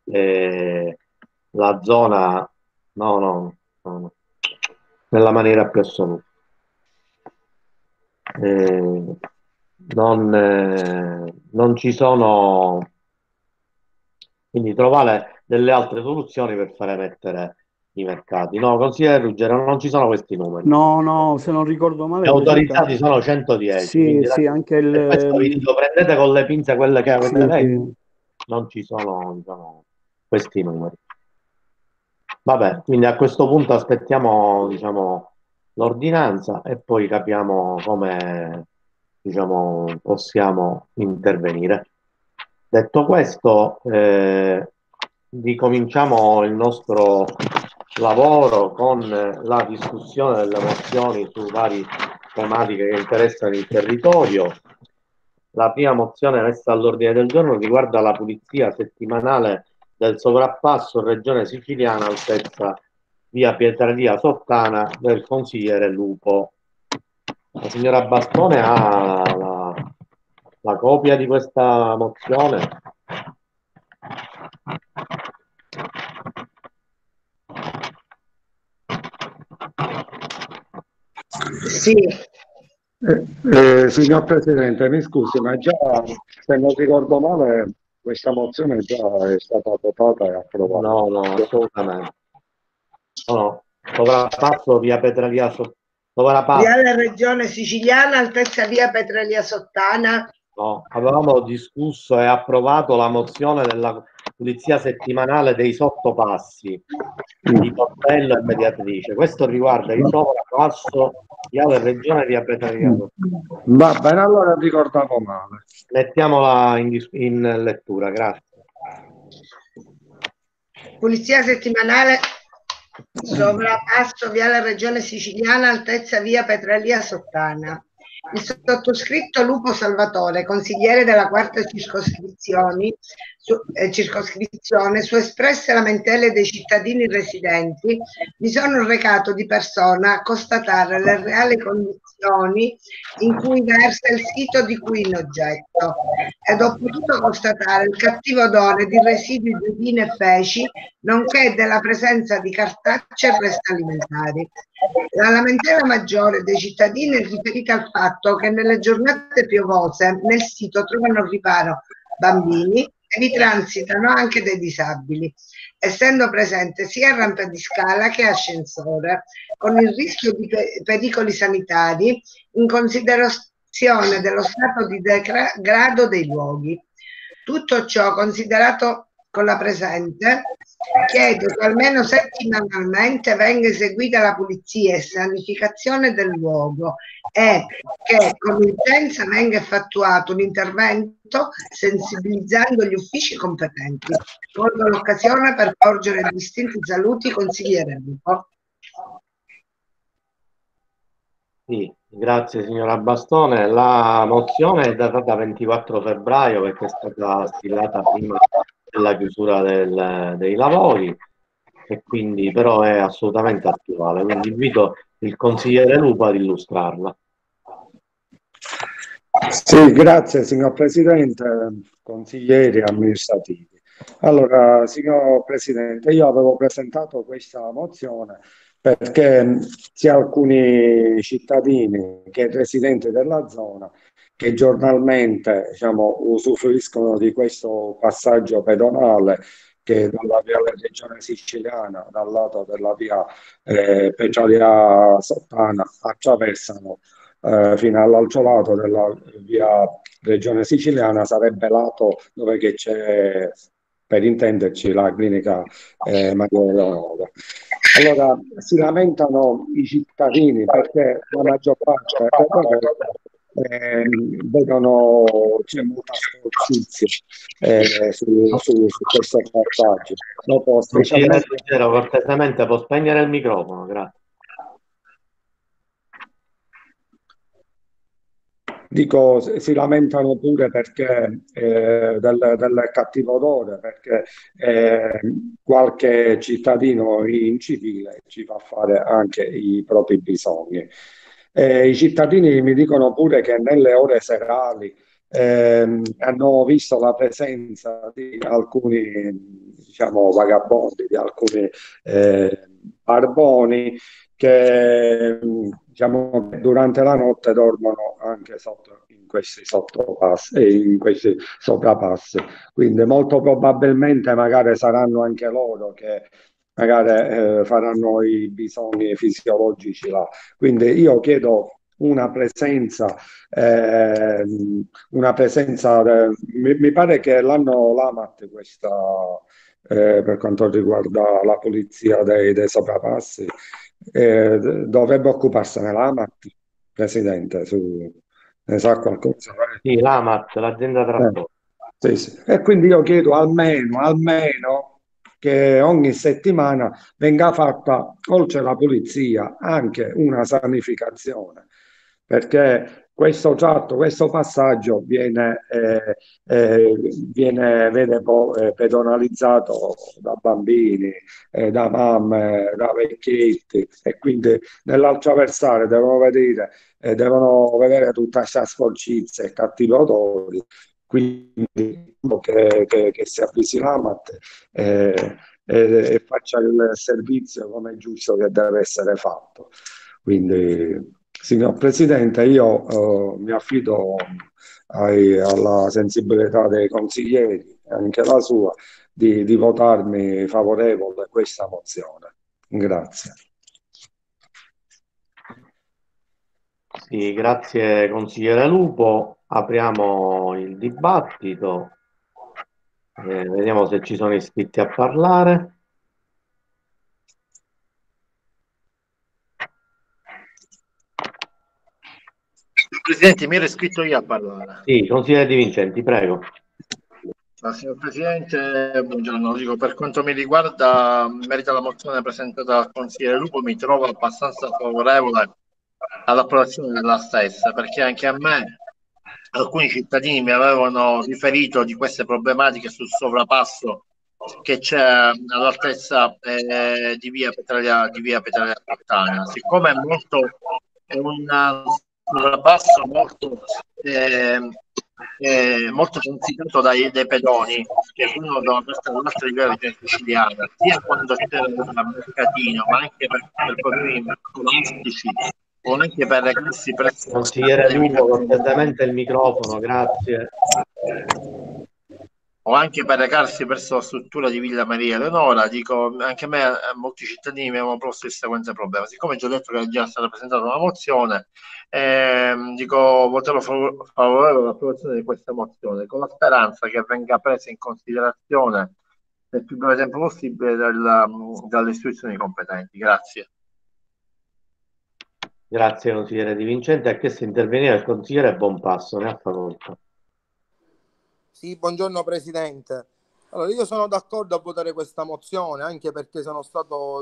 la zona, no, no, no, nella maniera più assoluta. Non ci sono, quindi trovare delle altre soluzioni per fare mettere i mercati. No, consigliere Ruggero, non ci sono questi numeri. No, no, se non ricordo Gli male, autorizzati sono 110, sì, quindi sì, anche per questo vi dico, prendete con le pinze quelle che avete sì, letto, non ci sono, diciamo, questi numeri. Vabbè, quindi a questo punto aspettiamo, diciamo, l'ordinanza e poi capiamo come, diciamo, possiamo intervenire. Detto questo, ricominciamo il nostro lavoro con la discussione delle mozioni su varie tematiche che interessano il territorio. La prima mozione messa all'ordine del giorno riguarda la pulizia settimanale del sovrappasso Regione Siciliana, altezza via Pietralia Sottana, del consigliere Lupo. La signora Bastone ha la copia di questa mozione? Sì, Signor Presidente, mi scusi, ma già, se non ricordo male, questa mozione già è stata votata e approvata. No, no, assolutamente. No, sovrappasso via Petralia sovrappasso. viale Regione Siciliana, altezza via Petralia Sottana. No, avevamo discusso e approvato la mozione della pulizia settimanale dei sottopassi di Portello e Mediatrice. Questo riguarda il sovrappasso viale Regione via Petralia Sottana. Va bene, allora ricordavo male. Mettiamola in lettura, grazie. Pulizia settimanale, sovrappasso viale Regione Siciliana, altezza via Petralia Sottana. Il sottoscritto Lupo Salvatore, consigliere della quarta circoscrizione, su espresse lamentele dei cittadini residenti, mi sono recato di persona a constatare le reali condizioni in cui versa il sito di cui in oggetto ed ho potuto constatare il cattivo odore di residui di urine e feci, nonché della presenza di cartacce e resti alimentari. La lamentela maggiore dei cittadini è riferita al fatto che nelle giornate piovose nel sito trovano riparo bambini e vi transitano anche dei disabili, essendo presente sia rampa di scala che ascensore, con il rischio di pericoli sanitari in considerazione dello stato di degrado dei luoghi. Tutto ciò considerato con la presente, chiedo che almeno settimanalmente venga eseguita la pulizia e sanificazione del luogo e che con urgenza venga effettuato un intervento sensibilizzando gli uffici competenti. Colgo l'occasione per porgere distinti saluti, consigliere Lupo. Sì, grazie signora Bastone. La mozione è datata 24 febbraio perché è stata stilata prima della chiusura dei lavori e quindi però è assolutamente attuale. Quindi invito il consigliere Lupo ad illustrarla. Sì, grazie signor Presidente, consiglieri amministrativi. Allora, signor Presidente, io avevo presentato questa mozione perché sia alcuni cittadini che residenti della zona che giornalmente, diciamo, usufruiscono di questo passaggio pedonale che dalla Viale Regione Siciliana, dal lato della via Petralia Sottana, attraversano fino all'altro lato della via Regione Siciliana, sarebbe lato dove che c'è, per intenderci, la clinica Maria Leonora. Allora si lamentano i cittadini perché la maggior parte delle volte vedono c'è molta sporcizia su questo passaggio. Dopo, Consigliere Ruggero, cortesemente può spegnere il microfono, grazie. Dico, si lamentano pure perché del cattivo odore, perché qualche cittadino incivile ci fa fare anche i propri bisogni. I cittadini mi dicono pure che nelle ore serali hanno visto la presenza di alcuni, diciamo, vagabondi, di alcuni barboni che diciamo, durante la notte dormono anche in questi sottopassi, in questi sovrapassi. Quindi molto probabilmente magari saranno anche loro che magari faranno i bisogni fisiologici là. Quindi io chiedo una presenza, mi pare che l'hanno l'AMAT questa, per quanto riguarda la pulizia dei sovrapassi, dovrebbe occuparsene l'AMAT, Presidente, ne sa qualcosa? Sì, l'AMAT, l'azienda trasporto. Sì, sì. E quindi io chiedo almeno che ogni settimana venga fatta, oltre alla pulizia, anche una sanificazione, perché questo tratto, questo passaggio vede pedonalizzato da bambini, da mamme, da vecchietti, e quindi nell'altro versare devono vedere tutta questa sporcizia e cattivi odori. Quindi che si avvisi l'AMAT e faccia il servizio come è giusto che deve essere fatto. Quindi, signor Presidente, io mi affido alla sensibilità dei consiglieri, anche la sua, di votarmi favorevole questa mozione. Grazie. Sì, grazie consigliere Lupo. Apriamo il dibattito. Vediamo se ci sono iscritti a parlare. Presidente, mi ero iscritto io a parlare. Sì, consigliere Di Vincenti, prego. Signor Presidente, buongiorno. Dico, per quanto mi riguarda, in merito alla mozione presentata dal consigliere Lupo, mi trovo abbastanza favorevole all'approvazione della stessa, perché anche a me alcuni cittadini mi avevano riferito di queste problematiche sul sovrappasso che c'è all'altezza di via Petralia Fontana. Siccome è un sovrappasso molto transitato dai pedoni che vanno da una parte all'altra di via Regione Siciliana, sia quando c'è il mercatino, ma anche per problemi scolastici o anche per recarsi presso Consigliere Lupo, cortesemente il microfono, grazie. o anche per recarsi verso la struttura di Villa Maria Eleonora, dico, anche a me, molti cittadini mi avevano posto il seguente problema. Siccome già ho detto che è già stata presentata una mozione, dico, voterò favorevole all'approvazione di questa mozione, con la speranza che venga presa in considerazione nel più breve tempo possibile dalle istituzioni competenti. Grazie. Grazie consigliere Di Vincente. Ha chiesto di intervenire il consigliere Bonpasso, ne ha facoltà. Sì, buongiorno Presidente. Allora, io sono d'accordo a votare questa mozione, anche perché sono stato,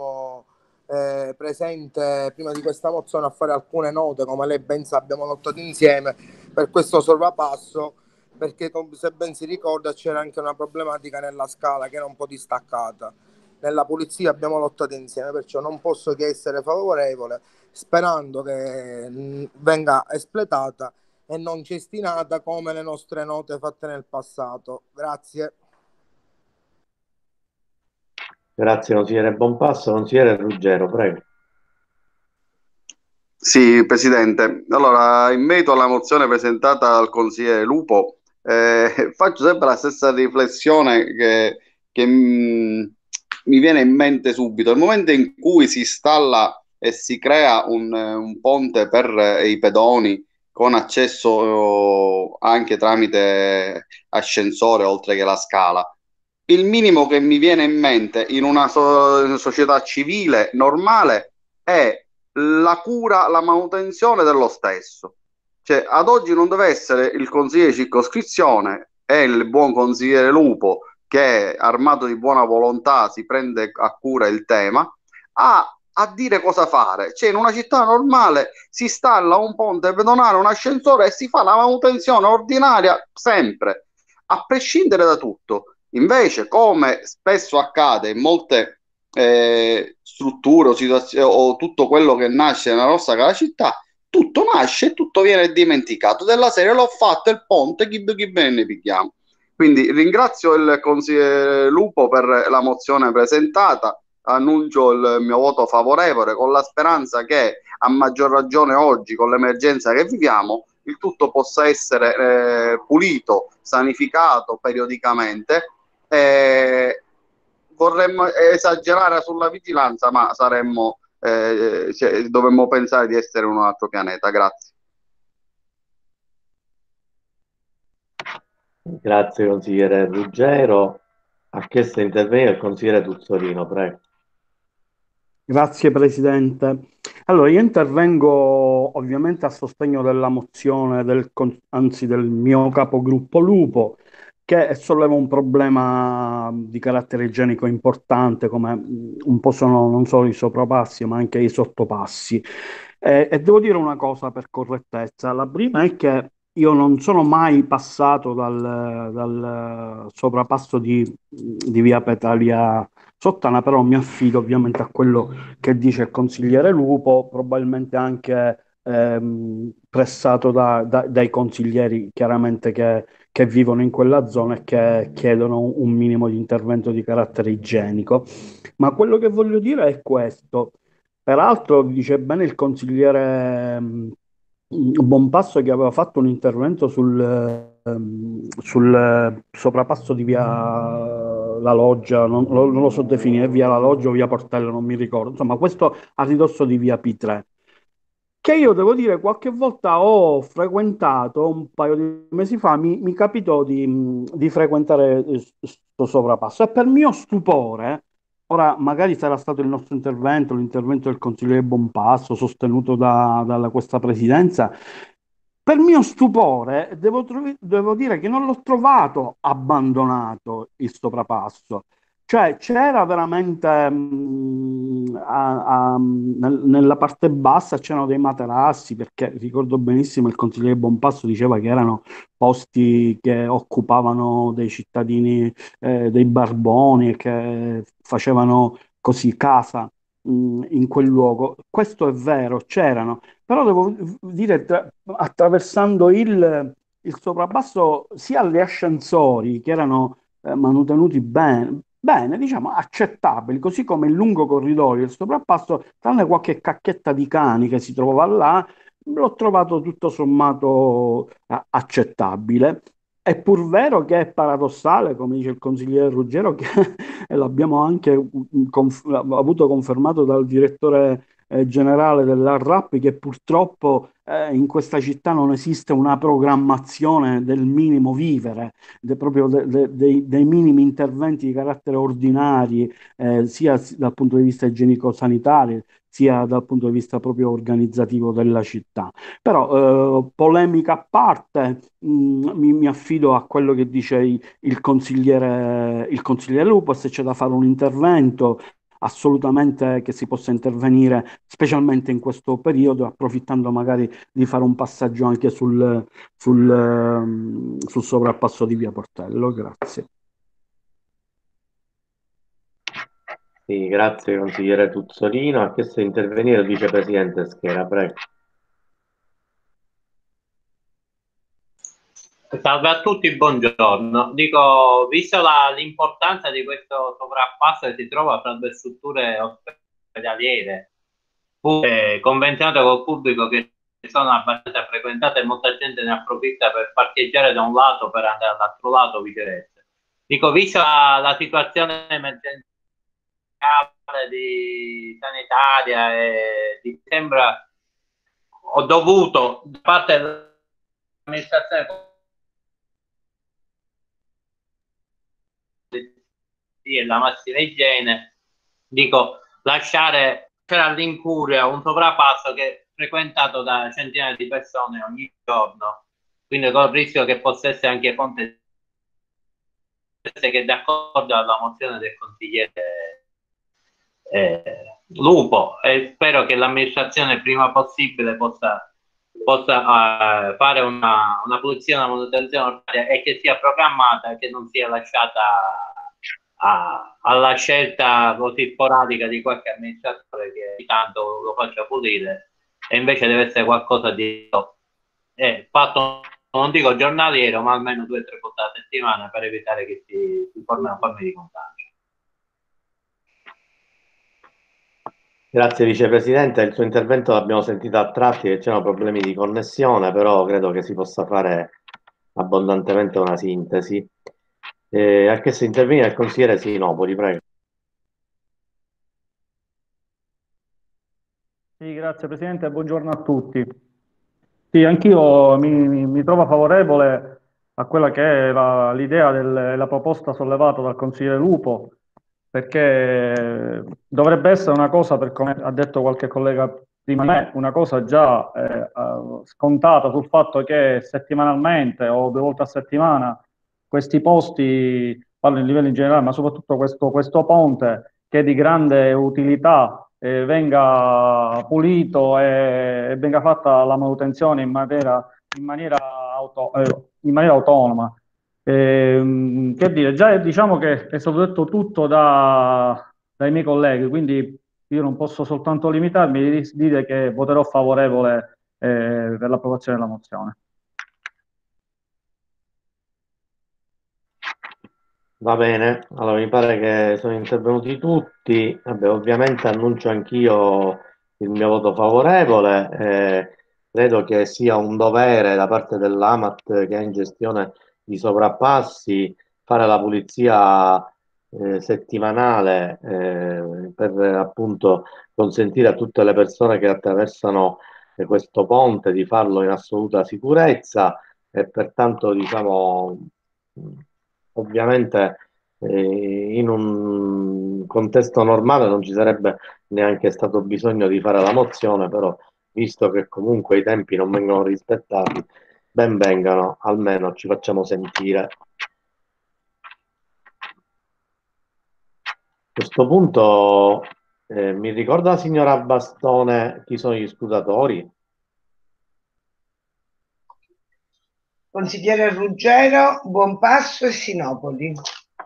presente prima di questa mozione a fare alcune note, come lei ben sa, abbiamo lottato insieme per questo sovrappasso, perché se ben si ricorda c'era anche una problematica nella Scala che era un po' distaccata. Nella pulizia abbiamo lottato insieme, perciò non posso che essere favorevole, sperando che venga espletata e non cestinata come le nostre note fatte nel passato. Grazie. Grazie consigliere Bonpasso. Consigliere Ruggero, prego. Sì, Presidente. Allora, in merito alla mozione presentata dal consigliere Lupo, faccio sempre la stessa riflessione che mi viene in mente subito. Nel momento in cui si installa e si crea un ponte per i pedoni con accesso anche tramite ascensore, oltre che la scala, il minimo che mi viene in mente in una società civile normale è la cura, la manutenzione dello stesso. Cioè, ad oggi non deve essere il consigliere di circoscrizione e il buon consigliere Lupo, che armato di buona volontà si prende a cura il tema, a dire cosa fare. Cioè, in una città normale si installa un ponte pedonale, un ascensore e si fa la manutenzione ordinaria sempre, a prescindere da tutto. Invece, come spesso accade in molte strutture o tutto quello che nasce nella nostra cara città, tutto nasce e tutto viene dimenticato. Della serie l'ho fatto il ponte, chi bene ne picchiamo. Quindi ringrazio il consigliere Lupo per la mozione presentata, annuncio il mio voto favorevole con la speranza che a maggior ragione oggi con l'emergenza che viviamo il tutto possa essere pulito, sanificato periodicamente. Vorremmo esagerare sulla vigilanza, ma dovremmo pensare di essere un altro pianeta. Grazie. Grazie consigliere Ruggero. Ha chiesto di intervenire il consigliere Tuzzolino, prego. Grazie Presidente. Allora, io intervengo ovviamente a sostegno della mozione anzi del mio capogruppo Lupo, che solleva un problema di carattere igienico importante, come un po' sono non solo i soprapassi, ma anche i sottopassi. E devo dire una cosa per correttezza. La prima è che io non sono mai passato dal soprapasso di via Petalia Sottana, però mi affido ovviamente a quello che dice il consigliere Lupo, probabilmente anche pressato dai consiglieri chiaramente che vivono in quella zona e che chiedono un minimo di intervento di carattere igienico. Ma quello che voglio dire è questo. Peraltro dice bene il consigliere Bonpasso che aveva fatto un intervento sul soprapasso di via La Loggia, non lo so definire, via La Loggia o via Portello, non mi ricordo. Insomma, questo a ridosso di via P3 che io devo dire qualche volta ho frequentato un paio di mesi fa, mi capitò di frequentare questo sovrappasso e per mio stupore, ora magari sarà stato il nostro intervento, l'intervento del consigliere Bonpasso sostenuto da questa presidenza, per mio stupore devo dire che non l'ho trovato abbandonato il sovrappasso. Cioè, c'era veramente nella parte bassa c'erano dei materassi, perché ricordo benissimo il consigliere Bompasso diceva che erano posti che occupavano dei cittadini, dei barboni, e che facevano così casa in quel luogo. Questo è vero, c'erano, però devo dire, attraversando il soprabbasso, sia gli ascensori che erano manutenuti bene, bene, diciamo accettabili, così come il lungo corridoio, il soprappasso, tranne qualche cacchetta di cani che si trovava là, l'ho trovato tutto sommato accettabile. È pur vero che è paradossale, come dice il consigliere Ruggero, che e l'abbiamo anche avuto confermato dal direttore generale dell'ARRAP, che purtroppo in questa città non esiste una programmazione del minimo vivere, proprio dei minimi interventi di carattere ordinari, sia dal punto di vista igienico-sanitario, sia dal punto di vista proprio organizzativo della città. Però, polemica a parte, mi affido a quello che dice il consigliere Lupo, se c'è da fare un intervento, assolutamente che si possa intervenire, specialmente in questo periodo, approfittando magari di fare un passaggio anche sul sovrappasso di Via Portello. Grazie. Sì, grazie consigliere Tuzzolino. Ha chiesto di intervenire il vicepresidente Schera, prego. Salve a tutti, buongiorno. Dico, visto l'importanza di questo sovrappasso che si trova fra due strutture ospedaliere, convenzionato col pubblico, che sono abbastanza frequentate e molta gente ne approfitta per parcheggiare da un lato per andare dall'altro lato, viceversa. Dico, vista la situazione emergenziale di sanitaria, mi sembra, ho dovuto da parte dell'amministrazione e la massima igiene, dico, lasciare all'incuria un sovrappasso che è frequentato da centinaia di persone ogni giorno, quindi con il rischio che possa essere anche fonte che è d'accordo alla mozione del consigliere Lupo, e spero che l'amministrazione prima possibile possa fare una pulizia, una manutenzione e che sia programmata e che non sia lasciata alla scelta così sporadica di qualche amministratore che tanto lo faccia pulire, e invece deve essere qualcosa di fatto, non dico giornaliero, ma almeno 2 o 3 volte alla settimana, per evitare che si formino forme di contagio. Grazie vicepresidente, il suo intervento l'abbiamo sentito a tratti che c'erano problemi di connessione, però credo che si possa fare abbondantemente una sintesi. Ha chiesto di intervenire il consigliere Sinopoli, prego. Sì, grazie Presidente, buongiorno a tutti. Sì, anch'io mi trovo favorevole a quella che è l'idea della proposta sollevata dal consigliere Lupo, perché dovrebbe essere una cosa, per come ha detto qualche collega prima di me, una cosa già scontata sul fatto che settimanalmente o 2 volte a settimana questi posti, parlo in livello in generale, ma soprattutto questo ponte che è di grande utilità, venga pulito e venga fatta la manutenzione in maniera autonoma. Che dire, già diciamo che è stato detto tutto dai miei colleghi, quindi io non posso soltanto limitarmi a dire che voterò favorevole per l'approvazione della mozione. Va bene, allora mi pare che sono intervenuti tutti. Vabbè, ovviamente annuncio anch'io il mio voto favorevole. Credo che sia un dovere da parte dell'AMAT, che è in gestione di sovrappassi, fare la pulizia settimanale, per appunto consentire a tutte le persone che attraversano questo ponte di farlo in assoluta sicurezza, e pertanto diciamo, ovviamente in un contesto normale non ci sarebbe neanche stato bisogno di fare la mozione, però visto che comunque i tempi non vengono rispettati, ben vengano, almeno ci facciamo sentire. questo punto mi ricorda la signora Bastone chi sono gli scrutatori? Consigliere Ruggero, Buonpasso e Sinopoli.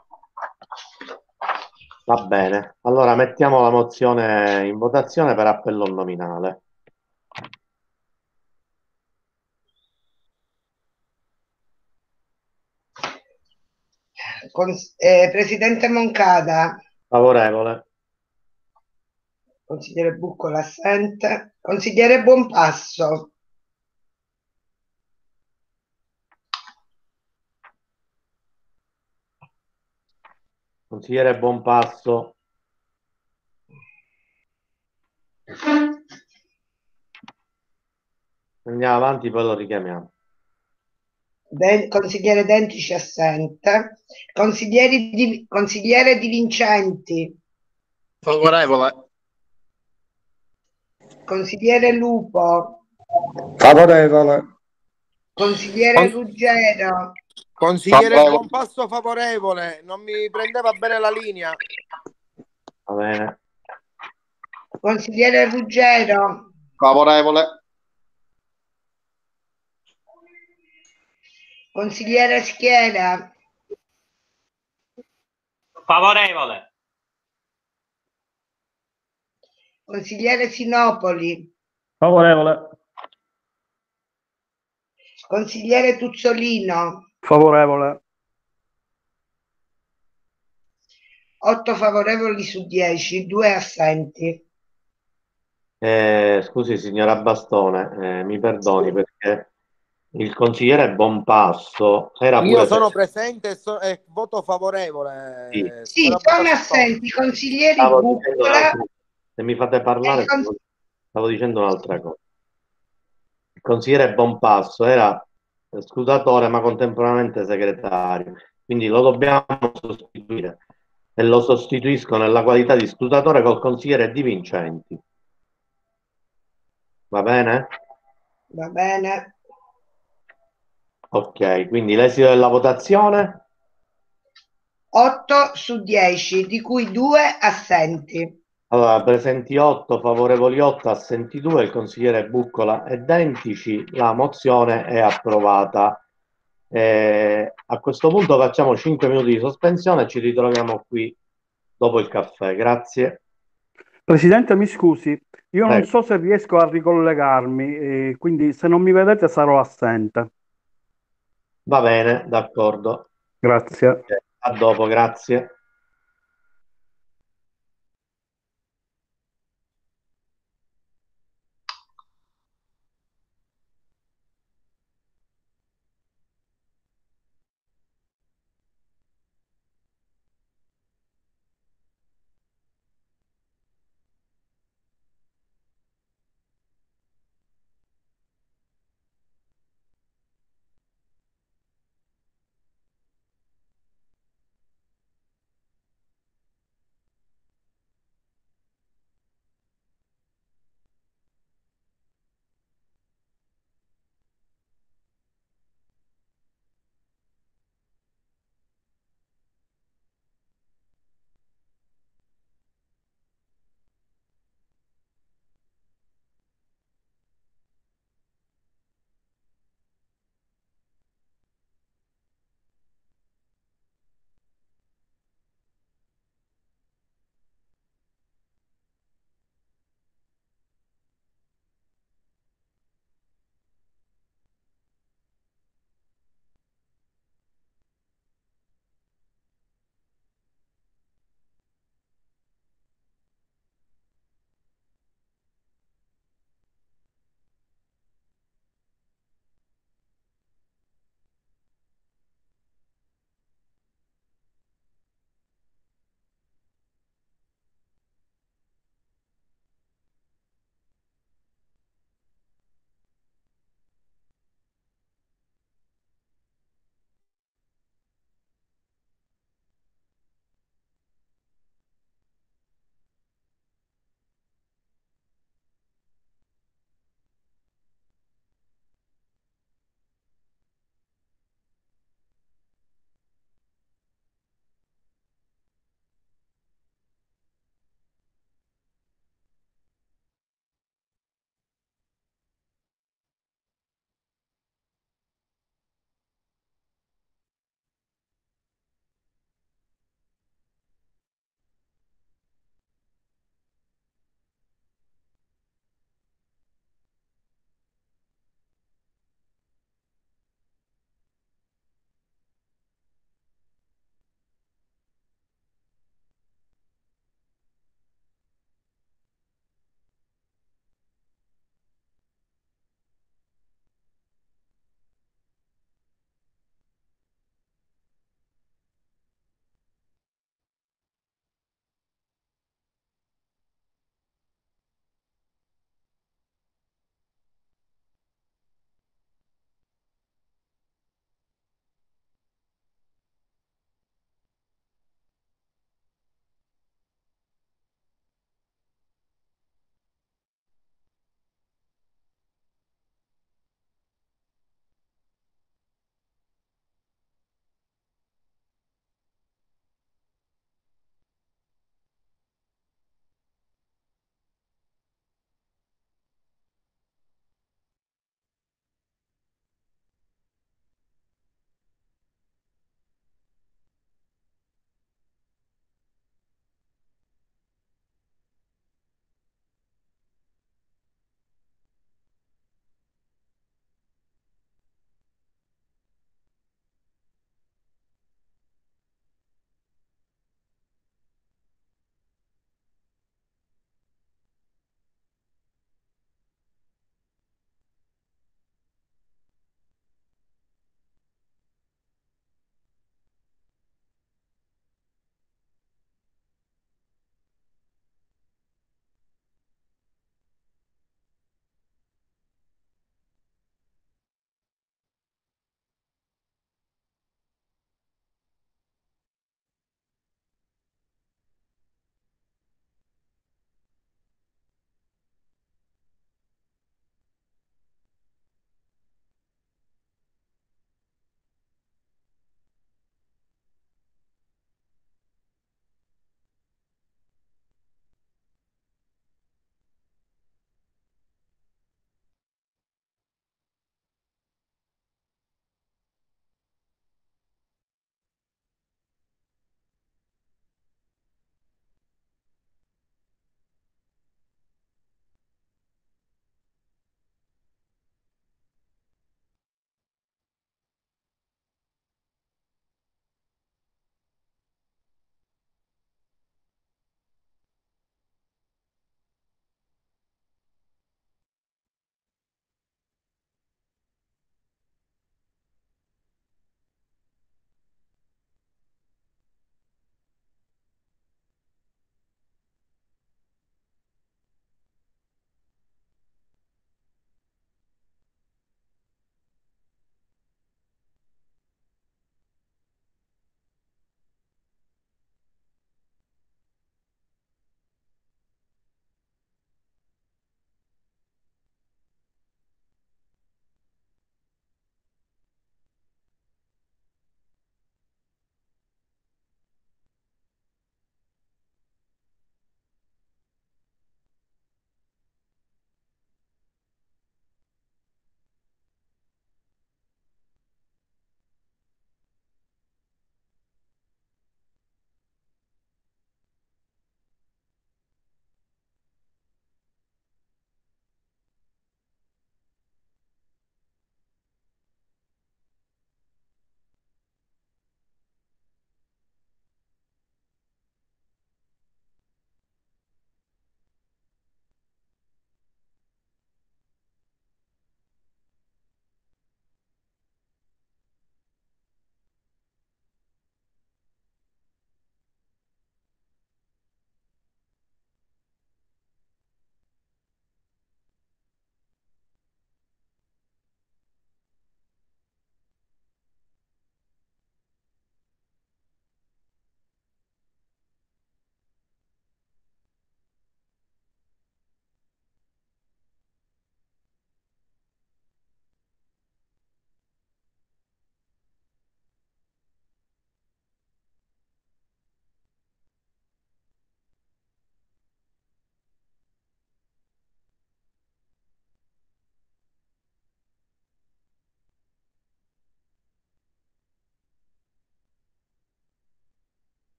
Va bene, allora mettiamo la mozione in votazione per appello nominale. Presidente Moncada. Favorevole. Consigliere Buccola assente. Consigliere Buonpasso. Consigliere Buonpasso. Andiamo avanti, poi lo richiamiamo. Consigliere Dentici assente. Consigliere Di Vincenti. Favorevole. Consigliere Lupo. Favorevole. Consigliere Ruggero. Consigliere Buonpasso favorevole, non mi prendeva bene la linea. Va bene. Consigliere Ruggero. Favorevole. Consigliere Schiera. Favorevole. Consigliere Sinopoli. Favorevole. Consigliere Tuzzolino. Favorevole. 8 favorevoli su 10, 2 assenti. Scusi, signora Bastone, mi perdoni perché il consigliere Buonpasso era Io pure sono presente e voto favorevole. Sì. Sì, Signora sono Bastone. assenti i consiglieri Stavo dicendo Buccola. se mi fate parlare, stavo dicendo un'altra cosa. Il consigliere Buonpasso era scrutatore ma contemporaneamente segretario, quindi lo dobbiamo sostituire e lo sostituisco nella qualità di scrutatore col consigliere Di Vincenti. Va bene? Va bene. Ok, quindi l'esito della votazione? 8 su 10, di cui 2 assenti. Allora, presenti 8, favorevoli 8, assenti 2, il consigliere Buccola è Dentici, la mozione è approvata. A questo punto facciamo 5 minuti di sospensione e ci ritroviamo qui dopo il caffè. Grazie. Presidente, mi scusi, io non Prego. so se riesco a ricollegarmi, quindi se non mi vedete sarò assente. Va bene, d'accordo. Grazie. A dopo, grazie.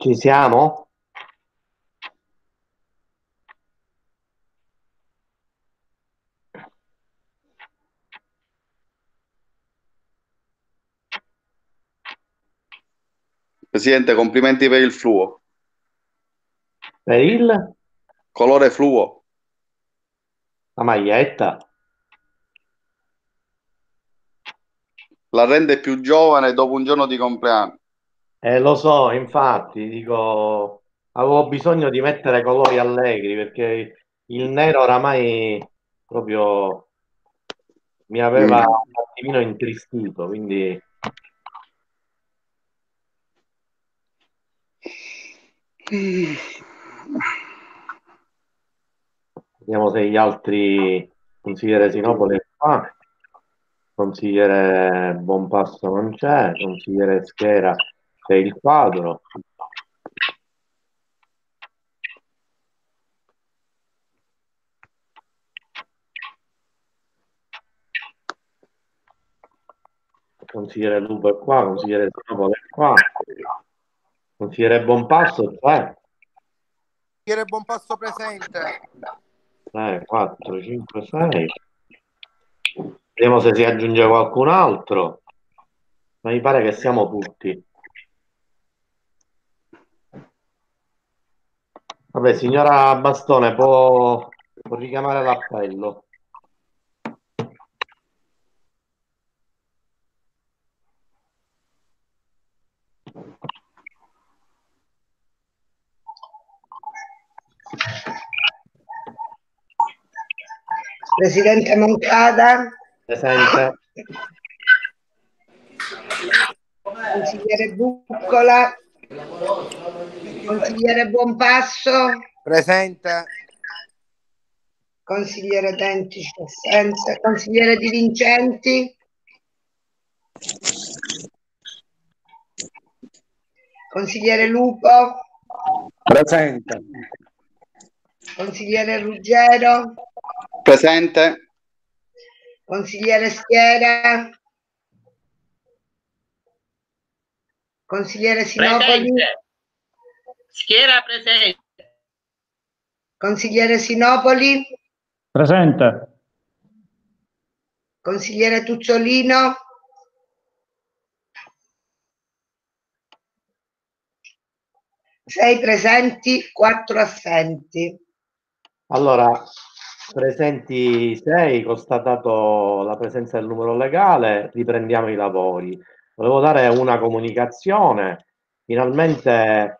Ci siamo? Presidente, complimenti per il fluo. Per il? Colore fluo. La maglietta? La rende più giovane dopo un giorno di compleanno. Lo so, infatti, dico, avevo bisogno di mettere colori allegri perché il nero oramai proprio mi aveva un attimino intristito, quindi vediamo se gli altri, consigliere Sinopoli è qua, consigliere Buonpasso non c'è, consigliere Schera c'è il quadro. Consigliere Lupo è qua, consigliere Sinopoli è qua, consigliere Buonpasso c'è. Consigliere Buonpasso presente. 3, 4, 5, 6. Vediamo se si aggiunge qualcun altro. Ma mi pare che siamo tutti. Vabbè, signora Bastone, può richiamare l'appello. Presidente Moncada. Presente. Consigliere Buccola. Consigliere Buonpasso. Presente. Consigliere Dentici assente. Consigliere Di Vincenti. Consigliere Lupo. Presente. Consigliere Ruggero. Presente. Consigliere Schiera. Consigliere Sinopoli. Presente. Schiera presente. Consigliere Sinopoli. Presente. Consigliere Tuzzolino. Sei presenti, 4 assenti. Allora, presenti 6, constatato la presenza del numero legale, riprendiamo i lavori. Volevo dare una comunicazione. Finalmente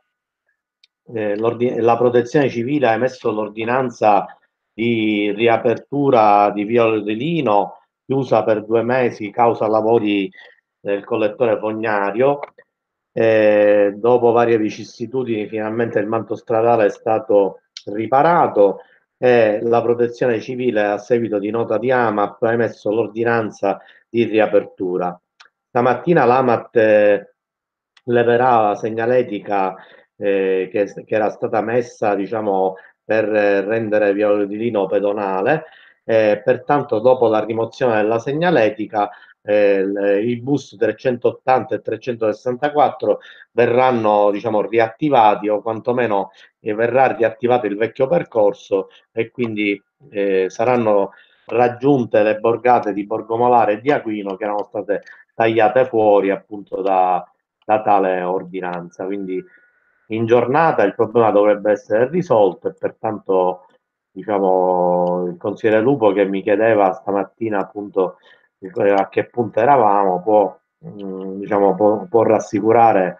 la Protezione Civile ha emesso l'ordinanza di riapertura di Via Lino, chiusa per 2 mesi causa lavori del collettore fognario. Dopo varie vicissitudini, finalmente il manto stradale è stato riparato e la Protezione Civile, a seguito di nota di AMAP, ha emesso l'ordinanza di riapertura. Stamattina l'AMAT leverà la segnaletica che era stata messa, diciamo, per rendere Via Lino pedonale. Pertanto, dopo la rimozione della segnaletica, i bus 380 e 364 verranno, diciamo, riattivati, o quantomeno verrà riattivato il vecchio percorso, e quindi saranno raggiunte le borgate di Borgomolare e di Aquino, che erano state tagliate fuori appunto da tale ordinanza. Quindi in giornata il problema dovrebbe essere risolto, e pertanto, diciamo, il consigliere Lupo, che mi chiedeva stamattina appunto a che punto eravamo, diciamo, può rassicurare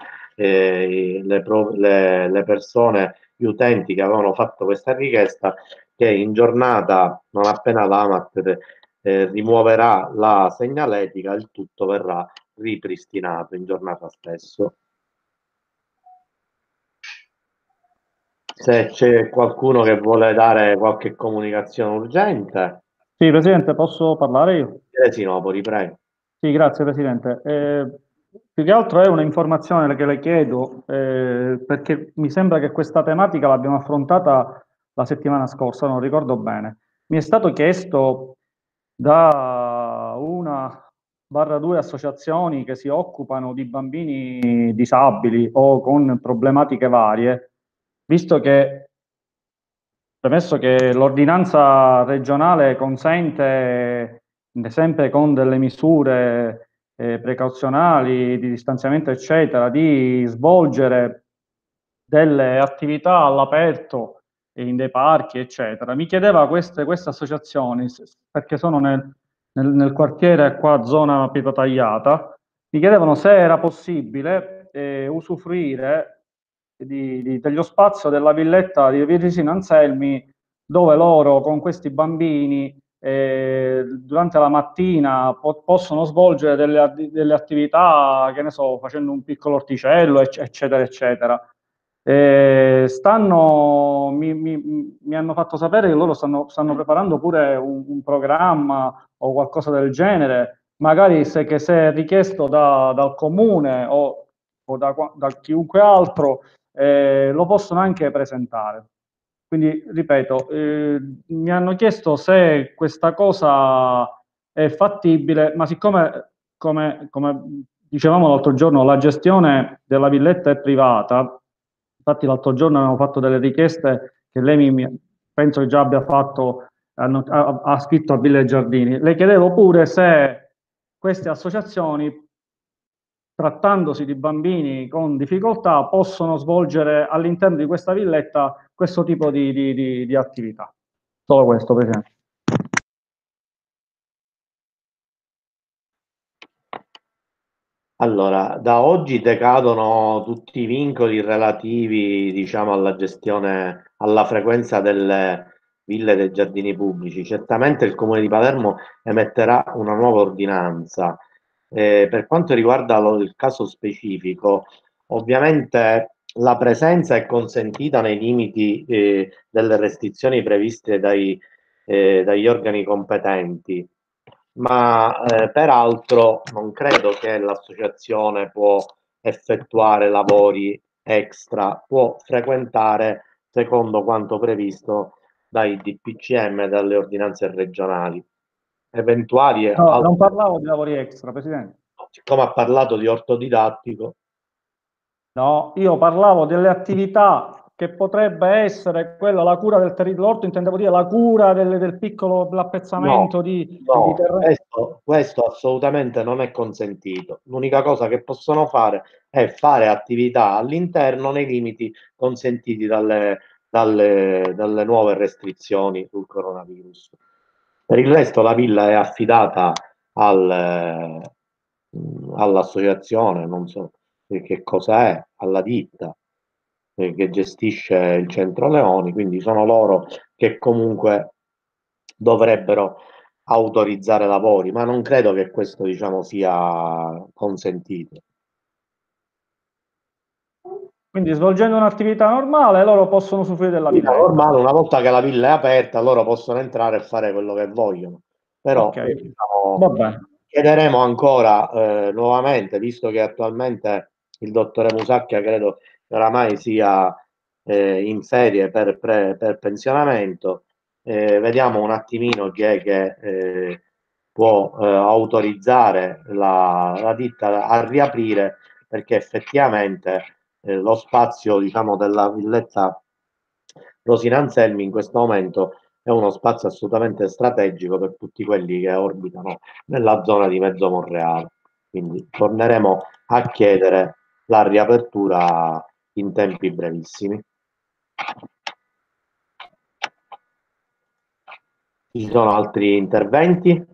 le persone, gli utenti che avevano fatto questa richiesta, che in giornata, non appena l'AMAT rimuoverà la segnaletica, il tutto verrà ripristinato in giornata stesso. Se c'è qualcuno che vuole dare qualche comunicazione urgente. Sì, Presidente, posso parlare io? Sinopoli, prego. Sì, grazie Presidente. Più che altro è un'informazione che le chiedo, perché mi sembra che questa tematica l'abbiamo affrontata la settimana scorsa, non ricordo bene. Mi è stato chiesto da una barra 2 associazioni che si occupano di bambini disabili o con problematiche varie, visto che, premesso che l'ordinanza regionale consente, sempre con delle misure precauzionali, di distanziamento, eccetera, di svolgere delle attività all'aperto in dei parchi, eccetera. Mi chiedeva queste associazioni, perché sono nel quartiere qua, zona Pipa Tagliata, mi chiedevano se era possibile usufruire dello spazio della villetta di Virgine Anselmi, dove loro con questi bambini durante la mattina possono svolgere delle attività, che ne so, facendo un piccolo orticello, eccetera, eccetera. Mi hanno fatto sapere che loro stanno preparando pure un programma o qualcosa del genere, magari se è richiesto dal comune o da chiunque altro, lo possono anche presentare. Quindi, ripeto, mi hanno chiesto se questa cosa è fattibile, ma siccome, come dicevamo l'altro giorno, la gestione della villetta è privata. Infatti l'altro giorno abbiamo fatto delle richieste che lei penso che già abbia fatto, ha scritto a Ville Giardini. Le chiedevo pure se queste associazioni, trattandosi di bambini con difficoltà, possono svolgere all'interno di questa villetta questo tipo di attività. Solo questo, Presidente. Allora, da oggi decadono tutti i vincoli relativi, diciamo, alla gestione, alla frequenza delle ville dei giardini pubblici. Certamente il Comune di Palermo emetterà una nuova ordinanza. Per quanto riguarda il caso specifico, ovviamente la presenza è consentita nei limiti delle restrizioni previste dagli organi competenti, ma peraltro non credo che l'associazione può effettuare lavori extra, può frequentare secondo quanto previsto dai DPCM e dalle ordinanze regionali. Eventuali No, non parlavo di lavori extra, Presidente. Siccome ha parlato di ortodidattico. No, io parlavo delle attività che potrebbe essere quella, la cura del territorio, intendevo dire la cura del piccolo appezzamento di terreno. Questo assolutamente non è consentito. L'unica cosa che possono fare è fare attività all'interno nei limiti consentiti dalle nuove restrizioni sul coronavirus. Per il resto la villa è affidata all'associazione, non so che cosa è, alla ditta che gestisce il Centro Leoni, quindi sono loro che comunque dovrebbero autorizzare lavori, ma non credo che questo, diciamo, sia consentito. Quindi svolgendo un'attività normale loro possono usufruire della villa. Normale, una volta che la villa è aperta, loro possono entrare e fare quello che vogliono. Però diciamo, chiederemo ancora nuovamente, visto che attualmente il dottore Musacchia credo che oramai sia in ferie per pensionamento, vediamo un attimino chi è che può autorizzare la ditta a riaprire, perché effettivamente lo spazio, diciamo, della villetta Rosina Anselmi in questo momento è uno spazio assolutamente strategico per tutti quelli che orbitano nella zona di Mezzo Monreale. Quindi torneremo a chiedere la riapertura in tempi brevissimi. Ci sono altri interventi?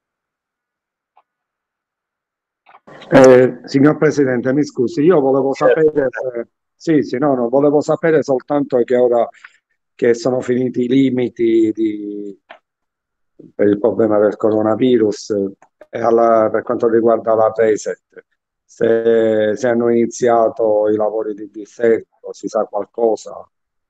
Signor Presidente, mi scusi, io volevo sapere volevo sapere soltanto che ora che sono finiti i limiti per il problema del coronavirus per quanto riguarda la Reset, se hanno iniziato i lavori di dissesto, si sa qualcosa?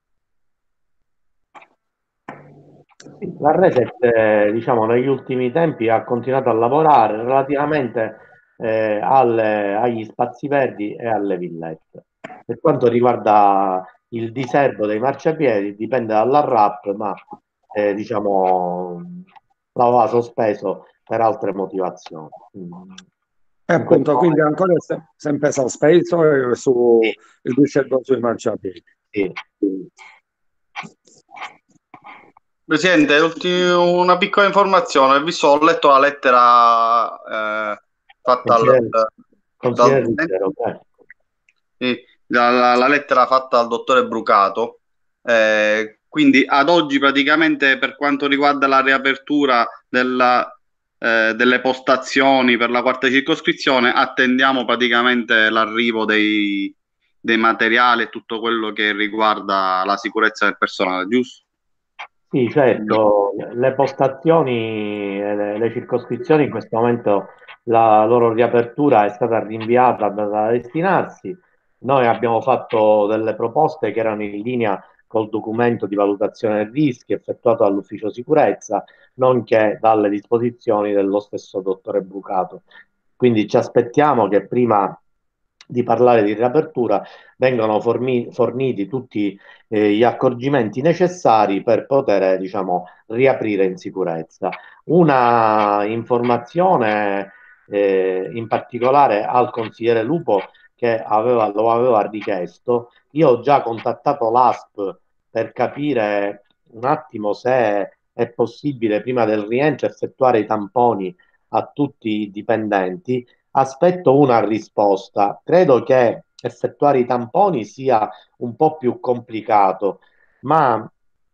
La Reset, diciamo, negli ultimi tempi ha continuato a lavorare relativamente agli spazi verdi e alle villette. Per quanto riguarda il diserbo dei marciapiedi, dipende dalla RAP, ma diciamo l'aveva sospeso per altre motivazioni. E appunto, quindi ancora sempre sospeso su il Dusseldorf sui marciapiedi. Sì. Presidente, una piccola informazione. Ho letto la lettera fatta la lettera fatta al dottore Brucato. Quindi ad oggi praticamente per quanto riguarda la riapertura delle postazioni per la quarta circoscrizione attendiamo praticamente l'arrivo dei materiali e tutto quello che riguarda la sicurezza del personale, giusto? Sì, certo, le postazioni e le circoscrizioni in questo momento la loro riapertura è stata rinviata da destinarsi. Noi abbiamo fatto delle proposte che erano in linea col documento di valutazione del rischio effettuato dall'ufficio sicurezza, nonché dalle disposizioni dello stesso dottore Brucato. Quindi ci aspettiamo che prima di parlare di riapertura vengano forniti tutti gli accorgimenti necessari per poter, diciamo, riaprire in sicurezza. Una informazione in particolare al consigliere Lupo che lo aveva richiesto. Io ho già contattato l'ASP per capire un attimo se è possibile prima del rientro effettuare i tamponi a tutti i dipendenti. Aspetto una risposta. Credo che effettuare i tamponi sia un po' più complicato, ma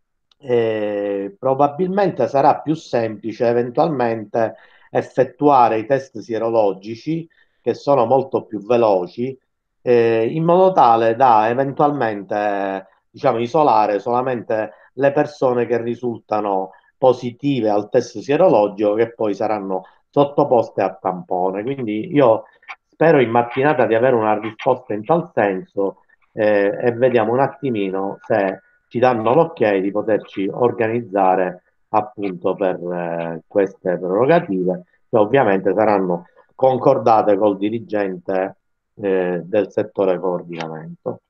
probabilmente sarà più semplice eventualmente effettuare i test sierologici, che sono molto più veloci, in modo tale da eventualmente, diciamo, isolare solamente le persone che risultano positive al test sierologico, che poi saranno sottoposte a tampone. Quindi io spero in mattinata di avere una risposta in tal senso, e vediamo un attimino se ci danno l'ok di poterci organizzare appunto per queste prerogative, che ovviamente saranno concordate col dirigente del settore coordinamento.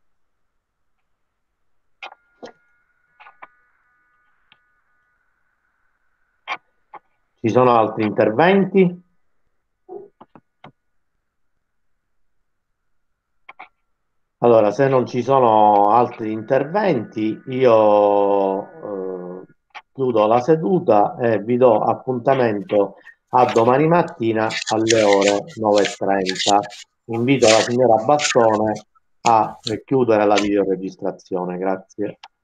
Ci sono altri interventi? Allora, se non ci sono altri interventi, io chiudo la seduta e vi do appuntamento a domani mattina alle ore 9:30. Invito la signora Bastone a chiudere la videoregistrazione. Grazie.